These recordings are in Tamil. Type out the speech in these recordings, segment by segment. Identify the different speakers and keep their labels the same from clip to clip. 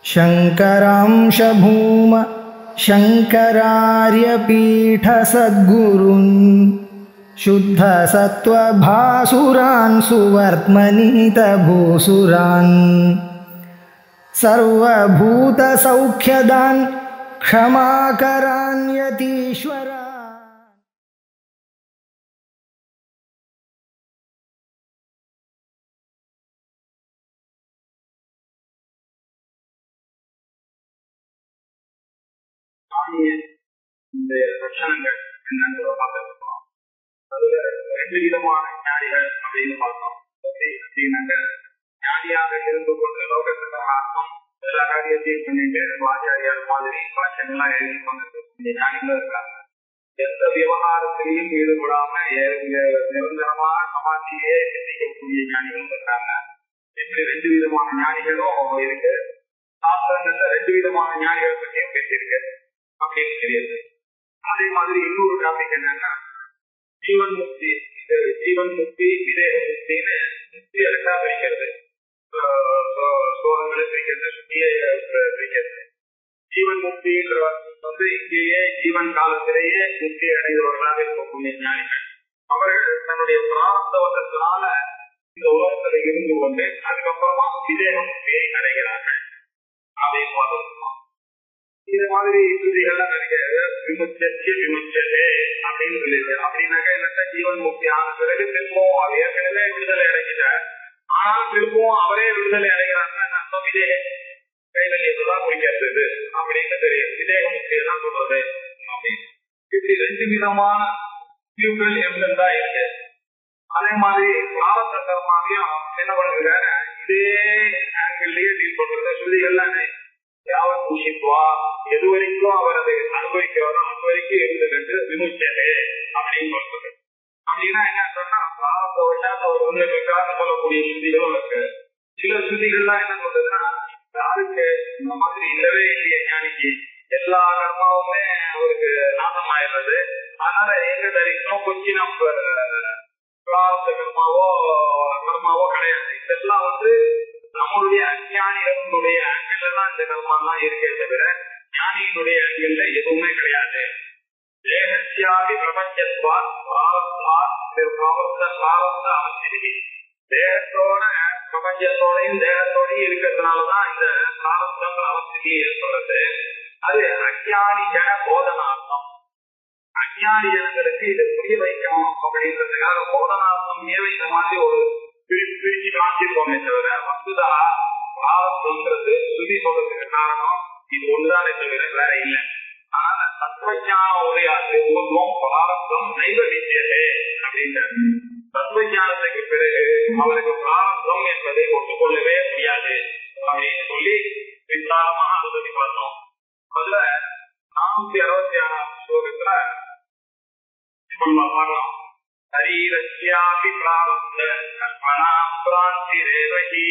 Speaker 1: शंकरांश भूम शंकरार्यपीठ सद्गुरुन् शुद्ध सत्वभासुरान् सुवर्त्मनीत भूसुरान् सर्वभूत सौख्यदान् क्षमाकरान् यतीश्वरा
Speaker 2: இந்த லட்சணங்கள் என்னன்னு பார்த்துருக்கோம். அதுல 2 விதமான ஞானிகள் அப்படின்னு பார்த்தோம். ஞானியாக இருந்து கொண்டு லோகத்துக்கான அர்த்தம் எல்லா காரியத்தையும் பண்ணிட்டு ஆச்சாரியார் மாதிரி பாஷங்கள்லாம் எழுதி கொண்டிருக்கக்கூடிய ஞானிகளும் இருக்காங்க. எந்த விவகாரத்திலையும் ஈடுபடாம நிரந்தரமா சமாதியே சிந்திக்கக்கூடிய ஞானிகளும் இருக்காங்க. இப்படி 2 விதமான ஞானிகளும் இருக்கு. சாஸ்திரங்கள்ல 2 விதமான ஞானிகள் பற்றியும் பேசியிருக்கு அப்படின்னு தெரியுது. அதே மாதிரி இன்னொரு டாபிக் என்னன்னா ஜீவன் முக்தி. ஜீவன் முக்தி விதேக முக்தின்னு முக்தி ரெண்டா பிரிக்கிறது. சோகங்களை பிரிக்கிறது, சுத்தியை பிரிக்கிறது. ஜீவன் முக்தின்ற இங்கேயே ஜீவன் காலத்திலேயே முக்தி அடைந்தவர்களாக இருக்கக்கூடிய ஞானிகள். அவர்கள் தன்னுடைய பிரார்த்தவத்தினால இந்த உலகத்துல இருந்து கொண்டு அதுக்கப்புறமா விதேக முக்தியை அடைகிறார்கள் அப்படின்னு பார்த்துருக்கோம். இது மாதிரி ஸ்ருதிகள்லாம் நிறைய விமுச்சே விமுச்சே அப்படின்னு சொல்லியிருக்கு. அப்படின்னாக்க என்னட்ட ஜீவன் முக்தி ஆன பிறகு திரும்பவும் அவர் ஏற்கனவே விடுதலை அடைகிறார். ஆனால் திரும்பவும் அவரே விடுதலை அடைகிறாங்க. விதேக கைவல்யத்தான் குறிக்கிறது அப்படின்னு தெரியும். விதேக முக்தியை தான் சொல்றது அப்படின்னு. இப்படி 2 விதமான வியூக்கள் எவ்வளவுதான் இருக்கு. அதே மாதிரி பிராரப்த கர்மாவையும் என்ன பண்ணுறாங்க, இதே ஆங்கிள்லயே டீல் பண்றது. ஸ்ருதிகள்லாம் யாவர் பூஷித்வா எது வரைக்கும் அவர் அதை அனுபவிக்கிறாரோ அது வரைக்கும் இருந்துட்டு விமுச்சே அப்படின்னு சொல்றது. அப்படின்னா என்ன சொன்னா அவர் இருக்காருன்னு சொல்லக்கூடிய ஸ்ருதிகளும் இருக்கு. சில ஸ்ருதிகள்லாம் என்ன சொல்றதுன்னா, யாருக்கு இந்த மாதிரி இல்லவே இல்லையே ஞானிக்கு எல்லா கர்மாவுமே அவருக்கு நாசமாயிடுறது. அதனால எங்க தரிசனம் கொஞ்சம் நம்ம கர்மாவோ கிடையாது. இதெல்லாம் நம்மளுடைய அஞ்ஞானிகளுடைய ஆங்கிள் தான் இந்த கர்மாலாம் இருக்கே தவிர ஞானியினுடைய ஆங்கிள் எதுவுமே கிடையாது. தேகத்தியாகி பிரபஞ்சத்வா தேகத்தோட பிரபஞ்சத்தோடையும் தேகத்தோடையும் இருக்கிறதுனாலதான் இந்த பிராரப்தம் அவஸ்திதி ஏற்படுறது. அது அஞ்ஞானி ஜன போதனார்த்தம். அஞ்ஞானி ஜனங்களுக்கு இதை புரிய வைக்கணும் அப்படின்றதுக்காக போதனார்த்தம் ஏவைத்த மாதிரி ஒரு பிரிச்சு காமிச்சிருக்கோமே தவிர வசுதா பிராரப்தம்ன்றது சுதி சொல்றதுக்கு காரணம் இது ஒன்றுதானே தவிர வேற இல்லை. ஆனா தத்துவஞானம் உரையாது பூர்வம் பிராரப்தம் நைவ வித்தியதே அப்படின்றார். தத்துவஞானத்துக்கு பிறகு அவருக்கு பிராரப்தம் என்பதை ஒட்டுக்கொள்ளவே முடியாது அப்படின்னு சொல்லி விசாரமா அதை பத்தி பார்த்தோம். அதுல 466 ஸ்லோகத்துல பார்க்கலாம். சரீரஸ்யாபி பிராரப்த கல்பனா பிராந்திரேவஹி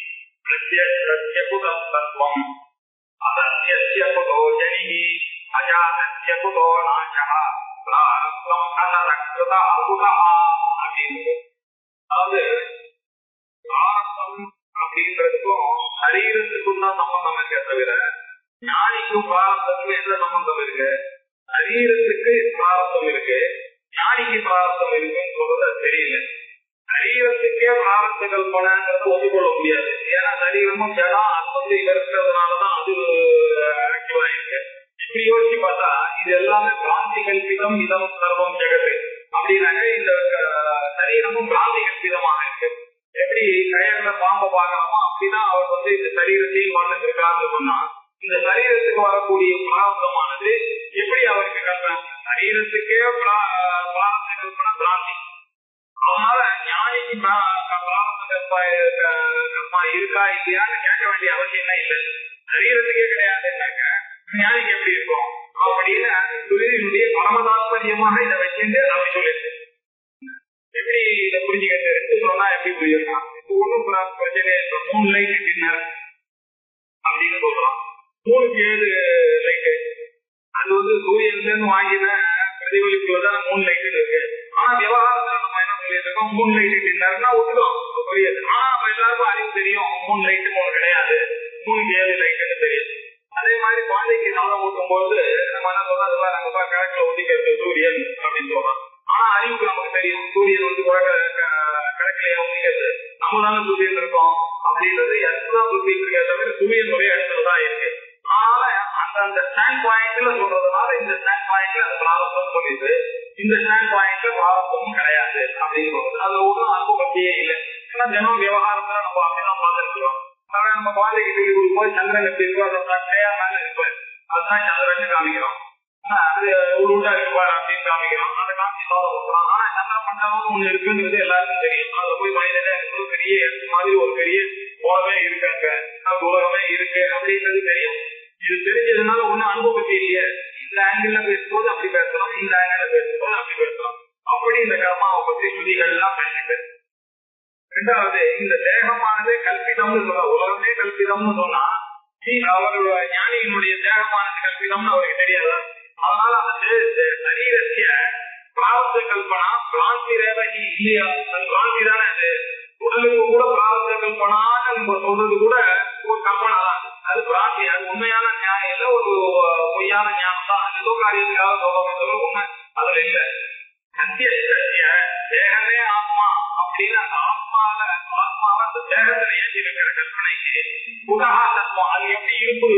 Speaker 2: பிரத்யகுதம் அதத்யஸ்ய குதோ ஜனிஹி அஜாதஸ்ய குதோ நாசஹ பிராரப்தம் அனரக்ருத அகுதஹ அப்படின்னு. அதாவது பிராரப்தம் அப்படின்றதுக்கும் சரீரத்துக்கும் தான் சம்பந்தம் இருக்க தவிர ஞானிக்கும் பிராரப்தத்துக்கும் எந்த சம்பந்தம் இருக்கு? சரீரத்துக்கு பிராரப்தம் இருக்கு, ஞானிக்கு பிராரப்தம் இருக்குன்னு சொல்றது தெரியல. சரீரத்துக்கே பிராரப்த கல்பனைங்கிறது ஒதுக்கொள்ள முடியாது. ஏன்னா சரீரமும் ஜடம் அது இருக்கிறதுனாலதான் அது ஆக்டிவா இருக்கு. இப்படி யோசிச்சு பார்த்தா இது எல்லாமே பிராந்தி கல்பிதம் இதம் சர்வம் ஜெகத்து அப்படின்னாக்க இந்த சரீரமும் பிராந்தி கல்பிதமாக இருக்கு. எப்படி கயல்ல பாம்பை பார்க்கலாமோ அப்படிதான் அவர் இந்த சரீரத்தையும் வாழ்ந்துட்டு இருக்காருன்னு சொன்னா இந்த சரீரத்துக்கு வரக்கூடிய பிராரப்தமானது எப்படி அவருக்கு கல்பனை? சரீரத்துக்கே பிராரப்த கல்பனை பிராந்தி. அதனால ஞானிக்கு பிராரப்த கர்மா இருக்கா இல்லையான்னு கேட்க வேண்டிய அவசியம் இல்லை. சரீரத்துக்கே கிடையாதுன்னாக்க ஞானிக்கு எப்படி இருக்கும் அப்படின்னு தொழிலினுடைய பரமதாத்பரியமாக இதை வச்சுட்டு அப்படி சொல்லிட்டு எப்படி இதை புரிஞ்சுக்கிறது? 2 சொன்னா எப்படி புரியுதுன்னா, இது ஒன்றும் பிரச்சனை 3 லைட் டின்னர் அப்படின்னு சொல்றோம். 3க்கு 7 லைட்டு அது சூரியன்ல இருந்து வாங்கின பிரதிபலிப்புலதான் 3 லைட்டு இருக்கு. ஆனா விவகாரத்துல நம்ம என்ன சொல்லிட்டு இருக்கோம், 3 லைட்டு டின்னர்னா ஒத்துடும் புரியுது. ஆனா நம்ம எல்லாருக்கும் அறிவு தெரியும் 3 லைட்டு 3 கிடையாது, 3க்கு 7 லைட்டுன்னு தெரியும். கிடையாதுன்னு சொல்றதுனால இந்த ஸ்டாண்ட் பாயிண்ட்ல அது பிராரப்தம் சொல்லிது, இந்த ஸ்டாண்ட் பாயிண்ட்ல பிராரப்தமும் கிடையாது அப்படின்னு சொல்றது. அது ஒன்றும் அன்பு பற்றியே இல்லை. ஏன்னா தினம் விவகாரத்துல நம்ம அப்படிதான் பார்த்துருக்கோம். அதாவது நம்ம குழந்தைக்கு சொல்லி கொடுக்கும்போது சந்திரன் எப்படி இருக்கோ அதை சட்டையா மேல இருப்பாரு, அதுதான் சந்திரன் காமிக்கிறோம். அது உருட்டா இருப்பாரு அப்படின்னு காமிக்கிறோம், அதை காமிச்சு சொல்றோம். ஆனா சந்திர மண்டலம் ஒண்ணு இருக்குங்கிறது எல்லாருக்கும் தெரியும். அதுல போய் மனிதனே ஒரு பெரிய மாதிரி ஒரு பெரிய உலகமே இருக்காங்க, உலகமே இருக்கு அப்படின்றது தெரியும். இது தெரிஞ்சதுனால ஒன்னும் அனுபவத்தி இல்லையே. இந்த ஆங்கிள் பேசும்போது அப்படி பேசலாம், இந்த ஆங்கிள் பேசும்போது அப்படி பேசலாம். அப்படி இந்த கர்மாவை பற்றி ஸ்ருதிகள் எல்லாம் பேசிட்டு, ரெண்டாவது இந்த தேகமானது கல்பிதம்னு சொல்ற, உலகமே கல்பிதம்னு சொன்னா அவருடைய ஞானியினுடைய தேகமானது கல்பிதம்னு அவருக்கு தெரியாது. அதனால வந்து சரீரத்திய பிராரப்த கல்பனா பிராந்தி ரேவகி இல்லையா, அது பிராந்தி தானே. அது உடலுக்கு கூட பிராரப்த கல்பனான்னு நம்ம சொல்றது கூட ஒரு கல்பனா தான், அது பிராந்தி. அது உண்மையான ஞானம் இல்ல, ஒரு பொய்யான ஞானம் தான். அது ஏதோ காரியத்துக்காக சொல்ல உண்மை அதுல இல்ல. சத்திய தேகமே ஆத்மா அப்படின்னு அந்த ஆத்மாவை அந்த தேகத்துல ஏற்றிருக்கிற கற்பனைக்கு புனகா தத்துவம் அது எப்படி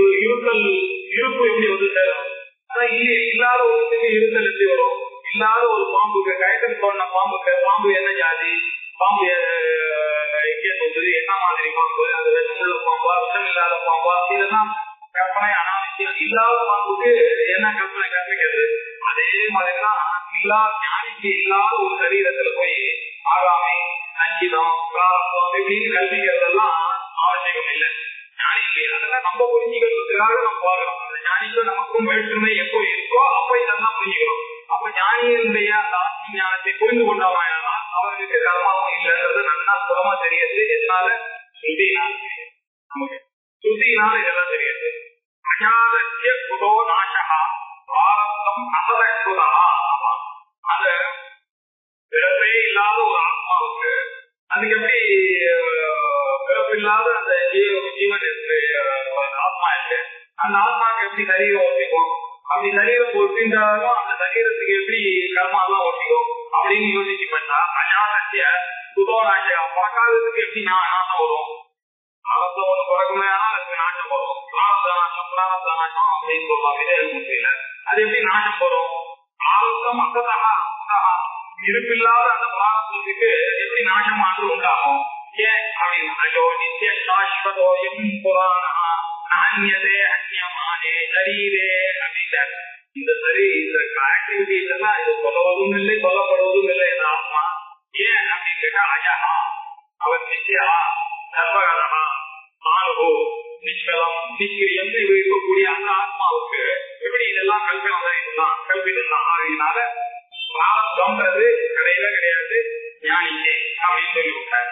Speaker 2: இருப்பு எப்படி வந்து சேரும். ஆனா இல்லாத ஒருத்துக்கு இருத்தல் எப்படி வரும்? இல்லாத ஒரு பாம்புக்கு கயத்தல் போன பாம்பு என்ன ஜாதி பாம்பு, எங்கே சொல்றது, என்ன மாதிரி பாம்பு, அது விஷமுள்ள பாம்பா விஷம் இல்லாத பாம்பா, இதெல்லாம் கற்பனை அனாவசியம். இல்லாத பாம்புக்கு என்ன கற்பனை கற்பிக்கிறது? அதே மாதிரிதான் ஞானிக்கு இல்லாத ஒரு சரீரத்துல போய் ஆகாமை சஞ்சிதம் பிராரப்தம் இப்படின்னு கல்விக்கிறதெல்லாம் அவசியம் இல்லை ஞானிக்கு. அதெல்லாம் நம்ம புரிஞ்சுக்கிறதுக்காக நம்ம பார்க்கிறோம். அந்த ஞானிக்கு நமக்கும் வேற்றுமை எப்போ இருக்கோ அப்ப இதெல்லாம் புரிஞ்சுக்கிறோம். அப்ப ஞானியினுடைய அந்த ஆத்ம ஞானத்தை புரிந்து கொண்டவன் அவருக்கு கர்மாவும் இல்லைன்றது நல்லா சுலமா தெரியுது. எதனால? ஸ்ருதினால. நமக்கு ஸ்ருதினால இதெல்லாம் தெரியுது. அஜாதத்திய குதோ நாசகா பிராரப்தம் அசதா. அந்த பிறப்பே இல்லாத ஒரு ஆத்மாவுக்கு அதுக்கு எப்படி பிறப்பு இல்லாத அந்த ஜீவன் இருக்கு, ஆத்மா இருக்கு, அந்த ஆத்மாவுக்கு எப்படி சரீரம் ஒட்டிக்கும்? அப்படி சரீரம் ஒட்டின்றாலும் அந்த சரீரத்துக்கு எப்படி கர்மா எல்லாம் ஒட்டிக்கும் அப்படின்னு யோசிச்சு பண்ணா அஜாதத்திய குதோநாச பிறக்காததுக்கு எப்படி நாசம் வரும்? ஆரம்பம் ஒண்ணு பிறக்குமே ஆனால் அதுக்கு நாசம் வரும். பிராரப்த நாசம் அப்படின்னு சொல்லுவாங்க. முடியல அது எப்படி நாசம் வரும்? ஆரம்பம் அசதா இருப்பில்லாத அந்த பிராரப்தத்துக்கு எப்படி நாசமானது உண்டாகும்? ஏன் அப்படின்னா நித்திய சாஸ்வதோயம் புராண நான்யதே அந்நியமானே சரீரே அப்படின்ற இந்த ஆக்டிவிட்டிஸ் எல்லாம் இது சொல்லுவதும் இல்லை சொல்லப்படுவதும் இல்லை இந்த ஆத்மா. ஏன் அப்படின்னு கேட்டா அஜகா அவர் நிச்சயா சர்வகதா மானவோ நிஷ்கலம் நிஷ்கிரியம் இருக்கக்கூடிய அந்த ஆத்மாவுக்கு எப்படி இதெல்லாம் கல்விதம் தான் ஆகினால பிராரப்தம்ன்றது கடையில கிடையாது ஞானிக்கே அப்படின்னு சொல்லிவிட்டார்.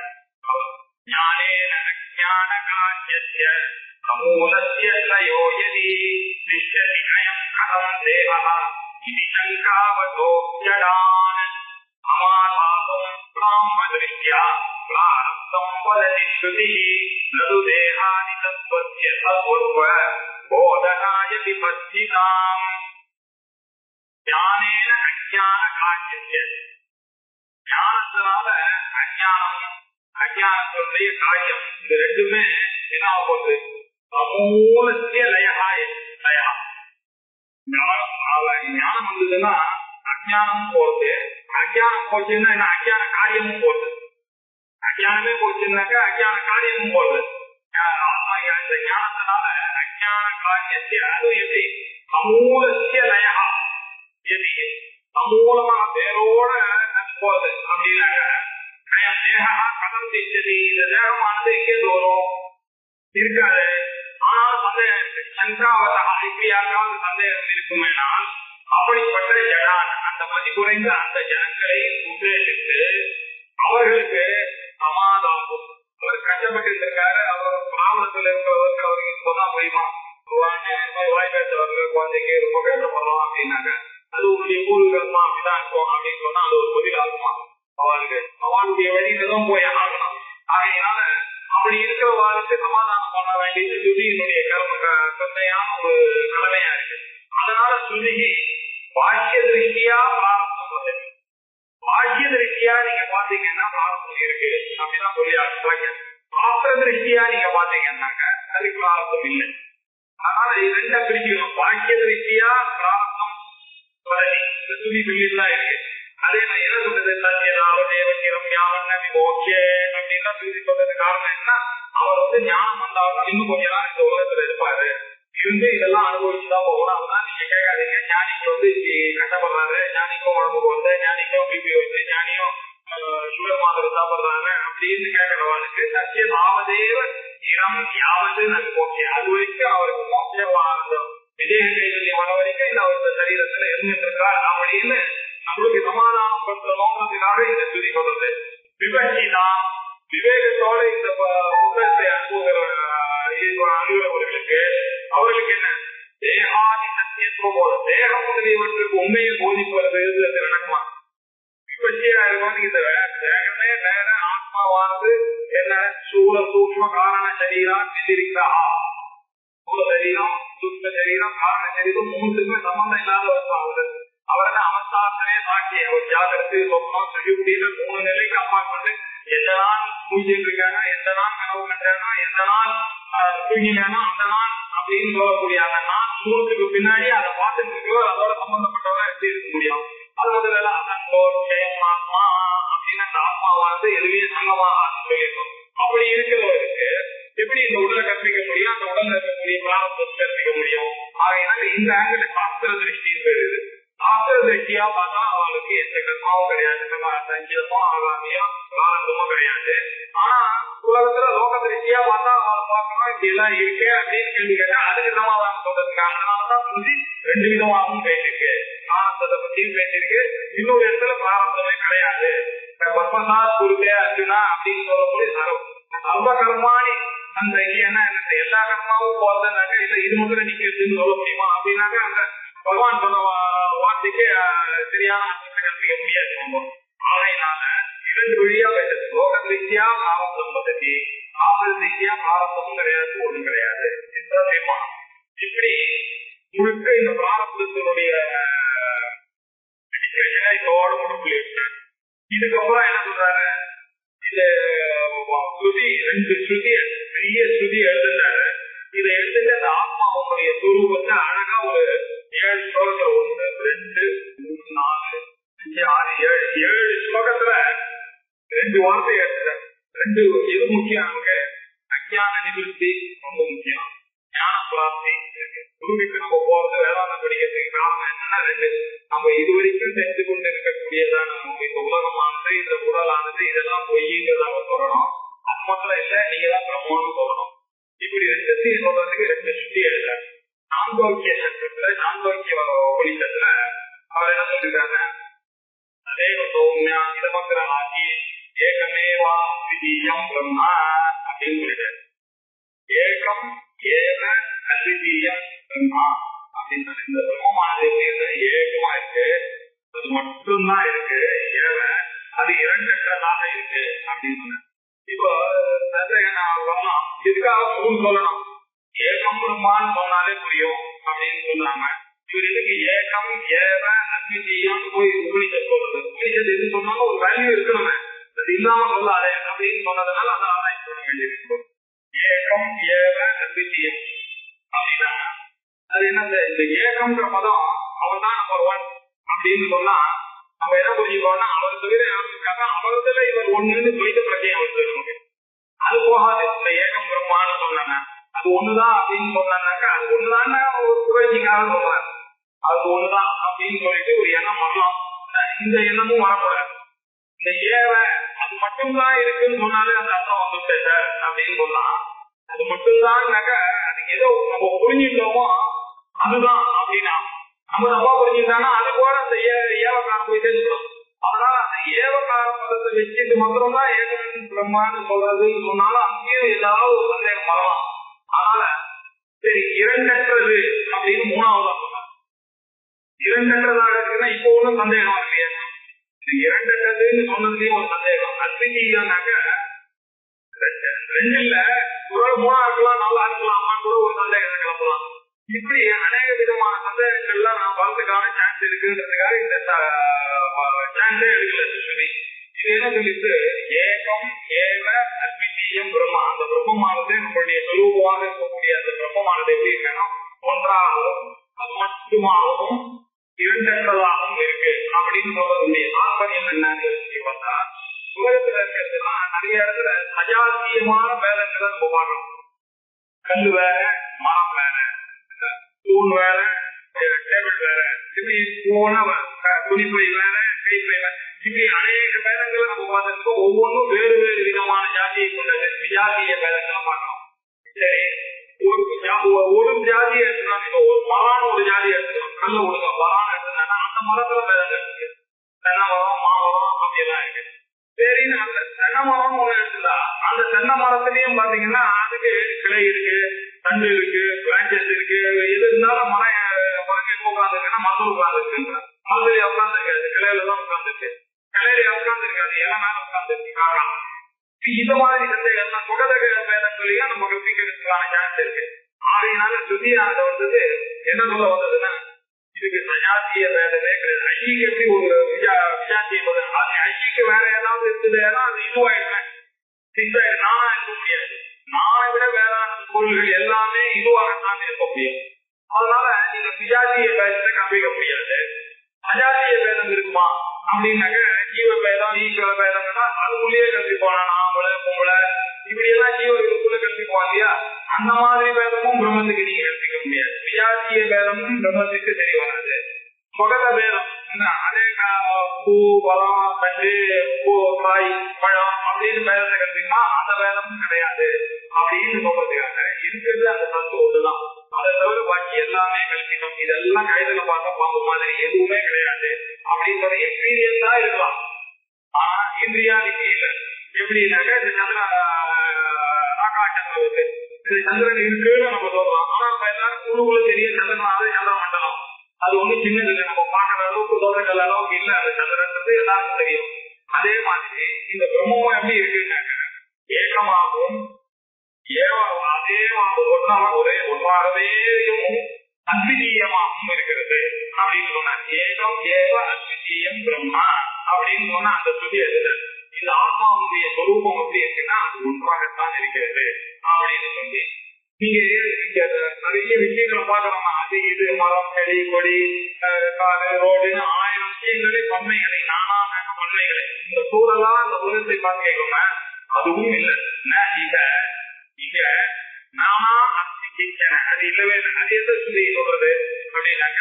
Speaker 2: ஞானேன அஜ்ஞான காரியஸ்ய அமூலஸ்ய த்ரயோயதி விஷ்யதிகயம் கதம் தேவஹ இதி சங்காவதோ ஜடான் அமாதாதம் பிராமத்ரித்யா பிராரப்தம் வததி ஸ்ருதிஹி நது தேஹாதி தத்வஸ்ய தத்வத்வ போதனாய விபத்திதாம். ஞானேன அஜ்ஞான காரியஸ்ய ஞானத்தினால அஜ்ஞானத்தினுடைய காரியம் இது ரெண்டுமே என்ன ஆகுது? அமூலத்திய லயா. ஞானம் வந்ததுன்னா அஜ்ஞானமும் போறது, அஜ்ஞானம் போச்சுன்னா என்ன அஜ்ஞான காரியமும் போறது, அஜ்ஞானமே போச்சுன்னாக்கா அஜ்ஞான காரியமும் போறது. இந்த ஞானத்தினால அஜ்ஞான காரியத்தை அது எப்படி அமூலத்திய லயா எது சமூலமா வேரோட போகுது அப்படின்னாக்க கதம் தெரிஞ்சது இந்த தேகமானது எங்கே தோறும் இருக்காது. ஆனால் சங்காவதா இப்படி யாருக்காவது சந்தேகம் இருக்குமேனால் அப்படிப்பட்ட ஜடான் அந்த மதி குறைந்த அந்த ஜனங்களை உத்தேசித்து அவர்களுக்கு சமாதானம். அவர் கஷ்டப்பட்டு இருக்காரு, அவர் பிராமணத்துல இருக்கிறவருக்கு அவருக்கு சொன்னா முடியுமா? வாய் பேசுறவர்கள் குழந்தைக்கு ரொம்ப கஷ்டப்படுறோம் அப்படின்னாக்க அது உங்களுடைய பூர்வீகமா அப்படிதான் இருக்கும் அப்படின்னு சொன்னா அது ஒரு பதில் ஆகுமா? அவளுடைய வழியில்தான் போய் ஆகணும். ஆகையினால அப்படி இருக்கிறவாளுக்கு சமாதானம் பண்ண வேண்டியது ஸ்ருதியினுடைய கருமையான ஒரு கடமையா இருக்கு. அதனால ஸ்ருதி பாக்கிய திருஷ்டியா பிரார்த்தம், பாக்கிய திருஷ்டியா நீங்க பாத்தீங்கன்னா பிரார்த்தம் இருக்கு அப்படிதான் சொல்லி பாக்கிய. பாத்திர திருஷ்டியா நீங்க பாத்தீங்கன்னாக்க அதுக்கு பிரார்த்தம் இல்லை. அதனால ரெண்டா பிரிக்கணும். பாக்கிய திருஷ்டியா பிராப்தம் துதி பிரிவுதான் இருக்கு. அதே நான் என்ன சொல்றது தேவகிரம் யாவண்ண விமோக்கிய அப்படின்னா திருதி சொல்றது காரணம் என்ன, அவர் ஞானம் வந்தாலும் இன்னும் கொஞ்ச நாள் இந்த உலகத்துல இருப்பாரு, இருந்து இதெல்லாம் அனுபவிச்சுதான் போகணும். அதுதான் நீங்க கேட்காதீங்க ஞானிக்கு கஷ்டப்படுறாரு, ஞானிக்கும் உடம்புக்கு வந்து ஞானிக்கும் பிபி வந்து ஞானியும் சுகர் மாத்திரை சாப்பிடுறாங்க அப்படின்னு கேட்கறவாளுக்கு சத்திய பாவதேவ இனம் யாவது ஓகே, அது வரைக்கும் அவருக்கு மோட்ச விஜய கைதல்யம் வர வரைக்கும் இந்த அவருக்கு சரீரத்துல இருந்துட்டு இருக்கார் அப்படின்னு நம்மளுக்கு சமாதானம் பண்ற நோக்கத்தினால இந்த துதி சொல்றது. விபக்தி தான் விவேகத்தோட இந்த புத்தகத்தை அனுபவர்களுக்கு அவர்களுக்கு என்ன தேகாதி சத்தியத்துவம் போல தேகம் முதலியவற்றுக்கு உண்மையை போதிப்பது நடக்குமா. விபக்தியா இருக்கும் இந்த தேகமே வேற ஆத்மாவானது என்ன சூழ சூக்ம காரண சரீரம் இருக்கிறா, சூழ சரீரம் சுத்த சரீரம் காரண சரீரம் மூணுக்குமே சம்பந்தம் இல்லாத வருவாங்க. அவரை அவசாரத்திலே தாக்கி அவர் ஜாகிரத்து சொப்பனம் சுழிக்குடியில 3 நிலைக்கு அப்பாற்பட்டு எந்த நாள் பூஜையில் இருக்காங்க, எந்த நாள் கனவு கண்டானா, எந்த நாள் தூங்கினானா அந்த நாள் அப்படின்னு சொல்லக்கூடிய அந்த நாள் மூணுக்கு பின்னாடி அதை பார்த்துட்டு இருக்கோ அதோட சம்பந்தப்பட்டவங்க எப்படி இருக்க முடியும். அது முதல்ல ஆத்மா அப்படின்னு அந்த ஆத்மாவானது எதுவே சங்கமாக சொல்லியிருக்கும். அப்படி இருக்கிறவருக்கு எப்படி இந்த உடலை கற்பிக்க முடியும், அந்த உடல்ல இருக்கக்கூடிய பிராணத்தை கற்பிக்க முடியும். ஆகையினால இந்த ஆங்கிள் சாஸ்திர திருஷ்டின்னு பேரு. சாஸ்திர திருஷ்டியா பார்த்தா அவளுக்கு எந்த கர்மாவும் கிடையாது, சங்கீதமோ ஆகாமியோ பிராணந்தமோ கிடையாது. ஆனா உலகத்துல லோக திருஷ்டியா பார்த்தா அவளை பார்க்கணும் இப்படி எல்லாம் இருக்கு அப்படின்னு கேள்வி கேட்டா அதுக்கு சமாதானம் சொல்றதுக்காக அதனாலதான் புரிஞ்சு 2 விதமாகவும் பேசிருக்கு. பிராணத்தை பத்தியும் பேசிருக்கு, இன்னொரு இடத்துல பிராணந்தமே கிடையாது. பத்மநாத் குருதே அர்ஜுனா அப்படின்னு சொல்லக்கூடிய சர்வ கர்மானி அந்த என்ன எல்லா கர்மாவும் போறதுனாக்க இல்ல இது முதல்ல நிக்கிறதுன்னு சொல்ல முடியுமா அப்படின்னாக்க அந்த பகவான் சொன்ன வார்த்தைக்கு சரியான அர்த்தத்தை கற்பிக்க முடியாது. ஆகையினால 2 வழியா பேசுறது. லோக திருஷ்டியா பிராரப்தம் பத்தி, ஆசிர திருஷ்டியா பிராரப்தமும் கிடையாது, ஒன்றும் கிடையாது. இப்படி முழுக்க இந்த பிராரப்தத்தினுடைய இதோட முழுக்க இதுக்கப்புறம் என்ன சொல்றாரு, இந்த ஸ்ருதி 2 ஸ்ருதி பெரிய ஸ்ருதி எழுதுனாரு. இதை எழுதிட்டு அந்த ஆத்மாவுடைய துருவத்தை அழகா ஒரு 7 ஸ்லோகத்துல 1 2 3 4 5 6 7 ஸ்லோகத்துல 2 வார்த்தை எழுதுறாரு. 2 இது முக்கியம். நமக்கு அஞ்ஞான நிவர்த்தி ரொம்ப முக்கியம், ஞான பிராப்தி. குருவிக்கு நம்ம போறது வேளாண் படிக்கிறதுக்கு காரணம் என்னன்னா 2 நம்ம இதுவரைக்கும் தெரிந்து கொண்டு இருக்கக்கூடியதான் நமக்கு இந்த உலகமானது இந்த உடலானது இதெல்லாம் பொய்ங்கிறதாக சொல்லணும். அது மட்டும் இல்ல நீங்க தான் பிரம்மோன்னு சொல்லணும். இப்படி 2 சொல்றதுக்கு 2 சுத்தி எழுதுறாரு. சாந்தோக்கிய சட்டத்துல சாந்தோக்கிய ஒளிச்சத்துல அவர் என்ன சொல்லிருக்காங்க, அதே சௌமியா இதமக்கிற ஆகி ஏகமேவா அத்விதீயம் பிரம்மா அப்படின்னு சொல்லிட்டாரு. ஏகம் ஏக அத்விதீயம் பிரம்மா அப்படின்னு இந்த பிரம்மமானது ஏகமா இருக்கு, அது மட்டும்தான் இருக்கு, ஏவ அது 2 இருக்கு அப்படின்னு சொன்னேன். இப்போ சொல்லலாம் இதுக்காக சொல்லணும், ஏகம் பிரம்மான்னு சொன்னாலே புரியும் அப்படின்னு சொன்னாங்க. இவர் இதுக்கு ஏகம் ஏவ அத்விதீயம் போய் உபனிஷத் சொல்றது. உபனிஷத் எது சொன்னாலும் ஒரு வேல்யூ இருக்கணும், அது இல்லாம சொல்லாதே அப்படின்னு சொன்னதுனால அதை ஆராய்ச்சி பண்ண வேண்டியிருக்கும். ஏகம் ஏவ அத்விதீயம் அப்படின்னா அது என்ன, இந்த ஏகம்ன்ற பதம் அவர் தான் நம்பர் 1 அப்படின்னு சொன்னா நம்ம என்ன புரிஞ்சுக்கோன்னா அவர் தவிர யாருக்காக அவர்களை இவர் ஒண்ணுன்னு துவைத்த பிரச்சனை அவருக்கு நமக்கு அது போகாது. இந்த ஏகம் பிரம்மான்னு சொன்னாங்க அது ஒண்ணுதான் அப்படின்னு சொன்னாக்க அது ஒண்ணுதான் ஒரு புகழ்ச்சிக்காக சொல்றாரு, அது ஒண்ணுதான் அப்படின்னு சொல்லிட்டு ஒரு எண்ணம் வரலாம். இந்த எண்ணமும் வரக்கூடாது. இந்த ஏவ அது மட்டும்தான் இருக்குன்னு சொன்னாலே அந்த அர்த்தம் வந்துட்டு சார் அப்படின்னு சொல்லலாம். அது மட்டும்தான்னாக்க அதுக்கு ஏதோ நம்ம புரிஞ்சுட்டோமோ அதுதான் அப்படின்னா நம்ம தப்பா புரிஞ்சுட்டானா அது கூட அந்த ஏவகாரம் போய் தெரிஞ்சுக்கணும். அதனால அந்த ஏவகார பதத்தை வச்சுட்டு மாத்திரம்தான் ஏகம் பிரம்மான்னு சொல்றதுன்னு சொன்னாலும் அங்கேயும் ஏதாவது ஒரு சந்தேகம் வரலாம். அதனால சரி 2 அப்படின்னு 3வதா சொன்னாங்க. 2 இருக்குன்னா இப்போ ஒன்றும் சந்தேகம் இல்லையா, இது 2 சொன்னதுலயும் ஒரு சந்தேகம். அத்விதீயம்னாக்க 2 இல்ல ஒரு 3 இருக்கலாம் 4 இருக்கலாமான்னு கூட ஒரு சந்தேகத்தை கிளப்பலாம். இப்படி அநேக விதமான சந்தேகங்கள்லாம் நான் வரதுக்கான சான்ஸ் இருக்குன்றதுக்காக இந்த சான்ஸே எடுக்கல சொல்லி இது என்ன சொல்லிட்டு ஏகம் ஏவ அத்விதீயம் பிரம்மா, அந்த பிரம்மமானது நம்மளுடைய சொரூபமாக இருக்கக்கூடிய அந்த பிரம்மமா சொரூபமானது எப்படி இருக்குன்னா ஒன்றாகவும் அது மட்டுமாகவும் இரண்டற்றதாகவும் இருக்கு அப்படின்னு சொல்றதுடைய தாற்பயம் என்னன்னு பார்த்தா உலகத்துல இருக்கிறதுலாம் நிறைய இடத்துல சஜாத்தியமான வேதங்களை நம்ம பார்க்கணும். கல் வேற, மரம் வேற, தூண் வேற, டேபிள் வேற, இப்படி போன துணிப்பை வேற, கைப்பை வேற, இப்படி அநேக வேதங்களை நம்ம பார்த்துருக்கோம். ஒவ்வொன்றும் வேறு வேறு விதமான ஜாதியை கொண்டது. விஜாதிய வேதங்களை பார்க்கணும். சரி, ஒரு ஜாதி எடுத்துக்கலாம். ஒரு மரான ஒரு ஜாதி எடுத்துக்கலாம். நல்ல ஒழுங்க மரான எடுத்துனா அந்த மரத்துல வேதங்கள் இருக்கு. தென்னை மரம், மாமரம் அப்படியெல்லாம் இருக்கு. சரின்னு அந்த தென்னை மரம் ஒண்ணு எடுத்துதா அந்த தென்னை மரத்திலயும் பாத்தீங்கன்னா அதுக்கு கிளை இருக்கு, தண்டு இருக்கு, பிரான்சஸ் இருக்கு. எது இருந்தாலும் மரம் உட்காந்துருக்குன்னா மரத்துல உட்காந்துருக்கு. மரத்துல உட்காந்துருக்காது, கிளையில தான் உட்காந்துருக்கு. கிளையில உட்காந்துருக்காது, எல்லாம் மேல உட்காந்துருக்கு காரணம். இந்த மாதிரி சந்தைகள்லாம் சுகதக வேதங்களையும் நம்ம கற்பிக்கிறதுக்கான சான்ஸ் இருக்கு. ஆகையினால சுத்தியானது வந்தது என்ன சொல்ல வந்ததுன்னா இதுக்கு சஜாத்திய வேதமே கிடையாது. ஐக்கு எப்படி ஒரு விஜாத்திய பதம் ஐக்கு வேற ஏதாவது இருந்ததுன்னா அது இதுவாயிடுவேன். நானா இருக்க முடியாது. நானை விட வேளாண் பொருள்கள் எல்லாமே இதுவாகத்தான் இருக்க முடியும். அதனால நீங்க விஜாத்திய வேதத்தை காண்பிக்க முடியாது. சஜாத்திய வேதம் இருக்குமா அப்படின்னாக்க ஜீவ பேதம், ஈஸ்வர பேதம்னா அதுக்குள்ளேயே கற்பிப்பானா ஆம்பளை பொம்பளை இப்படி எல்லாம் ஜீவர்களுக்குள்ள கற்பிப்போம் இல்லையா? அந்த மாதிரி பேதமும் பிரம்மத்துக்கு நீங்க கற்பிக்க முடியாது. விஜாத்திய பேதமும் பிரம்மத்துக்கு தெரிய வராது. சொகத பேதம் அதே பூ, பழம், தண்டு, பூ, காய், பழம் அப்படின்னு பேதத்தை கற்பிக்கா அந்த பேதமும் கிடையாது அப்படின்னு சொல்றதுக்காக இருக்கிறது அந்த தத்துவம் ஒன்றுதான். அதை தவிர பாக்கி எல்லாமே கல்பிக்கும். இதெல்லாம் கைதுல பார்க்க பாம்பு மாதிரி எதுவுமே கிடையாது அப்படின்னு சொல்ற எக்ஸ்பீரியன்ஸ் தான் இருக்கலாம். ஆனா இந்திரியாலிட்டி இல்ல. எப்படின்னாக்க இந்த சந்திரன் ஆகாசத்துல இருக்கு, இந்த சந்திரன் இருக்குன்னு நம்ம சொல்றோம். ஆனா நம்ம எல்லாரும் குழுக்குள்ள தெரிய சந்திரனாவது சந்திர மண்டலம் அது ஒண்ணும் சின்னது இல்லை. நம்ம பார்க்கற அளவுக்கு தோற்றங்கள் அளவுக்கு இல்ல அந்த சந்திரன்றது எல்லாருக்கும் தெரியும். அதே மாதிரி இந்த பிரம்மம் எப்படி இருக்குன்னாக்க ஏகமாகவும் அதே ஒரே ஒன்றாகவே அத்விதீயமாகவும் இருக்கிறது அப்படின்னு சொன்னா ஏகம் ஏவ அத்விதீயம் பிரம்மா அப்படின்னு சொன்னா அந்த துதி எழுது. இந்த ஆத்மாவுடைய சொரூபம் எப்படி இருக்குன்னா அது ஒன்றாகத்தான் இருக்கிறது அப்படின்னு சொல்லி நீங்க நிறைய விஷயங்களை பார்க்கறோம்னா அது இது மரம், செடி, கொடி, காடு, ரோடுன்னு 1000 விஷயங்களே பன்மைகளை நானாக பன்மைகளை இந்த சூழலா இந்த உலகத்தை பார்த்து கேட்கணும்னா அதுவும் இல்லை. இங்க நானா அத்திக்கிச்சன அது இல்லவே இல்லை. அது எந்த சொல்லி சொல்றது அப்படின்னாக்க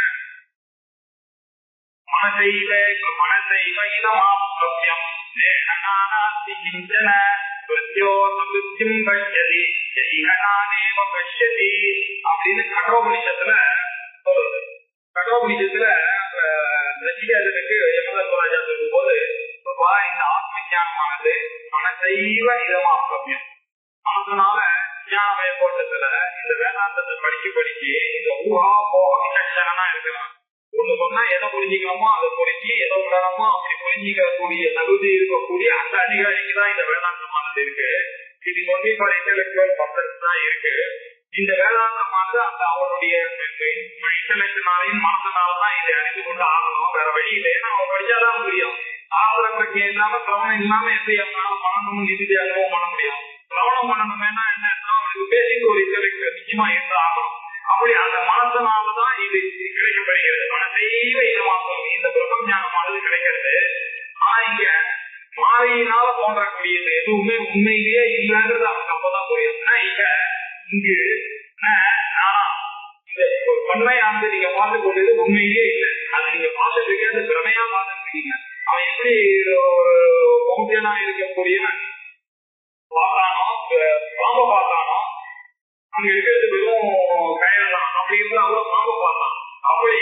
Speaker 2: மனசைவ இதமாப்யம் நானாஸ்தி கிஞ்சன பிரத்யோசம் பஷ்யதி ஜெயிகனானேவ பஷ்யதி அப்படின்னு கடோபனிஷத்துல சொல்றது. கடோபனிஷத்துல ரசிகர்களுக்கு யமதர்மராஜா சொல்லும் போது இந்த ஆத்ம ஞானமானது மனசைவ இதமாப்யம் அதனால ஞான கோட்டத்துல இந்த வேதாந்தத்தை படிக்க இந்த ஊகா போக விசக்ஷனா இருக்கலாம். ஒண்ணு சொன்னா எதை புரிஞ்சுக்கணுமோ அதை புரிஞ்சு எதை விடணுமோ அப்படி புரிஞ்சிக்கக்கூடிய தகுதி இருக்கக்கூடிய அந்த அதிகாரிக்கு தான் இந்த வேதாந்தமானது இருக்கு. இது ஒன்லி ஃபார் இன்டெலெக்சுவல் பர்சன்ஸ் தான் இருக்கு. இந்த வேதாந்தமானது அந்த அவனுடைய இன்டெலெக்ட்னாலையும் மனசனாலதான் இதை அறிந்து கொண்டு ஆகணும். வேற வழி இல்லை. ஏன்னா அவன் படிச்சாதான் முடியும். ஆசிர பிரச்சனை இல்லாம கவனம் இல்லாம எப்படி அவனாலும் பண்ணணும் நிதியாகவும் பண்ண முடியும். கவனம் பண்ணணும்னா என்ன அவனுக்கு பேசிக் ஒரு இன்டெலெக்ட் நிச்சயமா இருந்து ஆகணும். அப்படி அந்த மனசனாலதான் இது கிடைக்கப்படுகிறது. மனசைவ இது மாத்திரம் இந்த பிரம்ம ஞானமானது கிடைக்கிறது. ஆனா இங்க மாறையினால தோன்றக்கூடியது எதுவுமே உண்மையிலேயே இல்லைன்றது அவனுக்கு அப்பதான் புரியும். இங்கு நானா இந்த பன்மையானது நீங்க பார்த்து கொண்டது உண்மையிலேயே இல்லை. அது நீங்க பார்த்துட்டு இருக்க அந்த பிரமையா பார்த்துட்டு இருக்கீங்க. அவன் எப்படி ஒரு பௌத்தியனா இருக்கக்கூடிய பார்த்தானோ பாம்பை பார்த்தானோ அங்க இருக்கிறது வெறும் கயலாம் அப்படி இருந்தா கூட பாம்பை பார்த்தான். அப்படி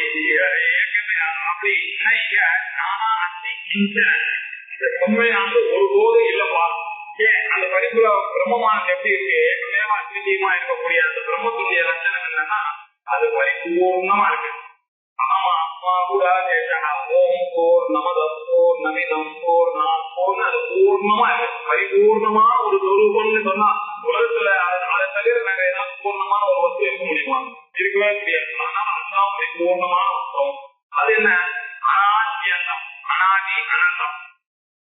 Speaker 2: அப்படி நானா அத்தி இந்த உண்மையானது ஒருபோது இல்லப்பா. ஏன் அந்த படிப்புல பிரம்மமானது எப்படி இருக்கு? ஏற்கனவே அத்விதீயமா இருக்கக்கூடிய அந்த பிரம்மத்துடைய லட்சணம் என்னன்னா அது பரிபூர்ணமா இருக்கு. ஆமா அம்மா கூட ஓம் போர் நமதம் போர் நமிதம் போர் நான் போர் அது பூர்ணமா இருக்கு. பரிபூர்ணமா ஒரு சொரூபம்னு சொன்னா உலகத்துல அதை தவிர நாங்க ஏதாவது பூர்ணமான ஒரு வஸ்து இருக்க முடியுமா? இருக்கவே முடியாது. ஆனா அதுதான் பரிபூர்ணமான வஸ்தம். அது என்ன? அனாத்யம், அனாதி அனந்தம்.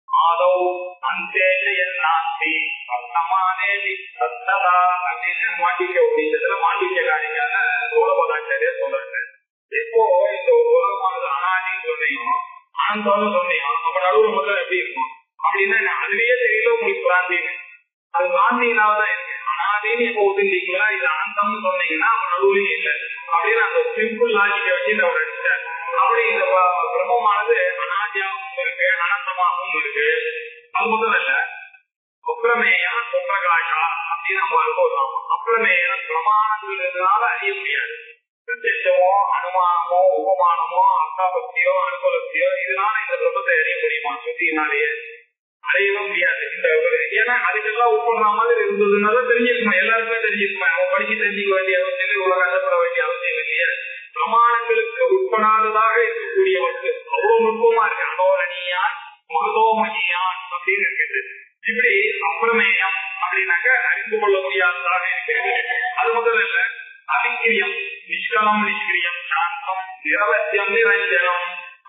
Speaker 2: ஆதோ அந்தேஷி சத்தமானேவி சத்ததா அப்படின்னு மாண்டிக்க உபநிஷத்துல மாண்டிக்ககாரிக்கான சோழபதாச்சாரியா சொல்றாங்க. இப்போ இந்த உலகமானது அனாதின்னு சொன்னீங்க, அனந்தம்னு சொன்னீங்க, அப்ப நடுவுல முதல்ல எப்படி இருக்கும் அப்படின்னா அதுலயே தெரியல உங்களுக்கு பிராந்தின்னு. அது பிராந்தினாலதான் இருக்கு. அனாதின்னு எப்போ ஒதுந்தீங்களா இது அனந்தம்னு சொன்னீங்கன்னா அப்ப நடுவுலயும் இல்லை அப்படின்னு அந்த சிம்பிள் லாஜிக்கை வச்சு அவர் அடிச்சார். அப்படி இந்த பிரம்மமானது அனாதியாகவும் இருக்கு, அனந்தமாகவும் இருக்கு. அது முதல்ல இல்ல அப்ரமேயா சுப்பிரகாஷா அப்படின்னு நம்ம அனுபவம். அப்ரமேயா பிரமாணங்களால அறிய முடியாது. பிரத்யட்சமோ அனுமானமோ உபமானமோ அர்த்தாபக்தியோ அனுகூலத்தையோ இதனால இந்த பிரபத்தை அறிய முடியுமா? சுத்தினாலேயே அடையவும் முடியாது. இந்த ஏன்னா அதுக்கெல்லாம் உட்படுற மாதிரி இருந்ததுனால தெரிஞ்சுக்குமா, எல்லாருக்குமே தெரிஞ்சுக்குமா, அவன் படிச்சு தெரிஞ்சுக்க வேண்டிய அவசியம் இல்லை, உலக அகப்பட வேண்டிய அவசியம் இல்லையே. பிரமாணங்களுக்கு உட்படாததாக இருக்கக்கூடிய வந்து அவ்வளவு நுட்பமா இருக்கு. அனோரணியான் மகதோமணியான் அப்படின்னு இருக்குது. இப்படி அப்ரமேயம் அப்படின்னாக்க அறிந்து கொள்ள முடியாததாக இருக்கிறது. அது முதல்ல இல்ல அவிங்கிரியம், நிஷ்கலம் நிஷ்கிரியம், சாந்தம், நிரவத்தியம், நிரஞ்சனம்.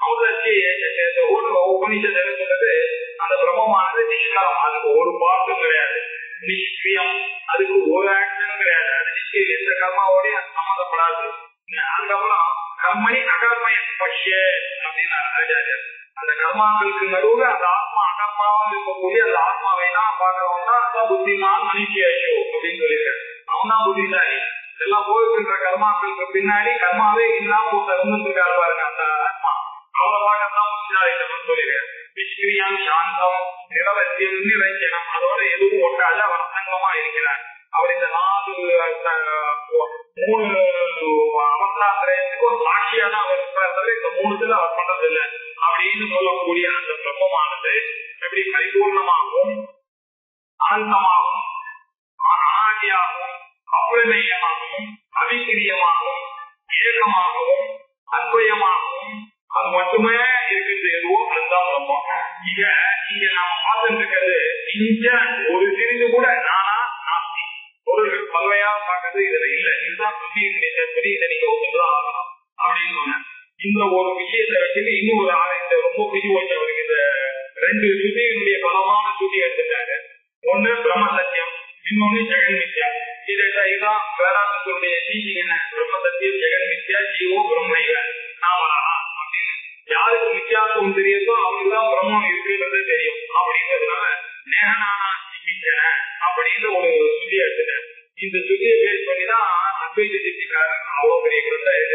Speaker 2: உபநிஷத்துல சொல்றது அந்த பிரம்மமானது நிஷ்கலம், அதுக்கு ஒரு பாட்டும் கிடையாது. நிஷ்கிரியம், அதுக்கு ஒரு ஆக்ஷனும் கிடையாது. அது நிச்சயம் எந்த கர்மாவோடய சம்மந்தப்படாது. அதுக்கப்புறம் கர்மணி அகர்மயம் பஷ்ய அப்படின்னு ஆச்சாரியர் அந்த கர்மாக்களுக்கு நடுவுல அந்த ஆத்மா அகர்மாவும் இருக்கக்கூடிய அந்த ஆத்மாவை தான் பார்க்கறவங்க தான் புத்திமான் மனுஷியோ அப்படின்னு சொல்லியிருக்காரு. அவன் தான் புத்திசாலி. இதெல்லாம் போயிருக்கின்ற கர்மாக்களுக்கு பின்னாடி கர்மாவே இல்லாம ஒருத்தர் இருந்துருக்காரு பாருங்க, அந்த ஆத்மா அவ்வளவாகத்தான் புத்திசாலித்தம் சொல்லியிருக்காரு. நிஷ்கிரியம், சாந்தம், நிரவத்தியம், நிரஞ்சனம், அதோட எதுவும் ஒட்டாத அவர் சங்கமா இருக்கிறார். அவர் இந்த 3 அவஸ்தாத்திரத்துக்கு ஒரு சாட்சியா தான் அவர் இருக்கிறார். இந்த 3 அவர் பண்றது இல்லை அப்படின்னு சொல்லக்கூடிய அந்த பிரம்மமானது எப்படி பரிபூர்ணமாகவும் அனந்தமாகவும் அனாதியாகவும் அப்ரமேயமாகவும் அவிக்கிரியமாகவும் ஏகமாகவும் அத்வயமாகவும் அது மட்டுமே இருக்குது. எதுவும் அதுதான் பிரம்மம். இங்க நாம பார்த்துட்டு இருக்கிறது இங்க ஒரு சிறிது கூட நானா நாஸ்தி பொருள்கள் பல்வையா பார்க்கறது இதுல இல்ல. இதுதான் புரியுது, நீங்க ஒத்துதான் ஆகணும் அப்படின்னு சொன்னேன். இந்த ஒரு விஷயத்தை வச்சுட்டு இன்னும் ஒரு ஆராய்ச்சி ரொம்ப புரிஞ்சு போச்சு அவருக்கு. இந்த 2 சுத்தியினுடைய பலமான சுத்தி எடுத்துட்டாரு. ஒண்ணு பிரம்ம சத்தியம், இன்னொன்னு ஜெகன் மித்யா. இதுதான் வேதாந்தத்தினுடைய டீச்சிங் என்ன? பிரம்ம சத்தியம், ஜெகன் மித்யா, ஜீவோ பிரம்மைவ நாமரா அப்படின்னு. யாருக்கு வித்தியாசம் தெரியுதோ அவருக்குதான் பிரம்மம் இருக்குன்றது தெரியும். அப்படிங்கிறதுனால நேரனானா சிக்கிச்சன அப்படின்னு ஒரு சுத்தி எடுத்துட்டேன். இந்த சுத்தியை பேஸ் பண்ணிதான் அத்வைத சித்திக்காரன் அவ்வளவு பெரிய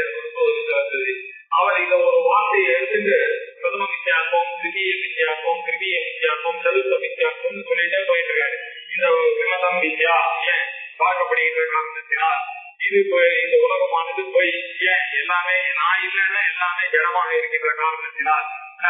Speaker 2: கிரந்த அவர் இத ஒரு வார்த்தையை எடுத்துட்டு பிரதம வித்தியாசம், திரிய வித்தியாசம், கிருதிய வித்தியாசம், சதுர்த்த வித்தியாசம் சொல்லிட்டே போயிட்டு இருக்காரு. இந்த விமதம் வித்யா ஏன் பார்க்கப்படுகின்ற காரணத்தினால் இது இந்த உலகமானது போய் ஏன் எல்லாமே நான் இல்லைன்னா எல்லாமே ஜடமாக இருக்கின்ற காரணத்தினால்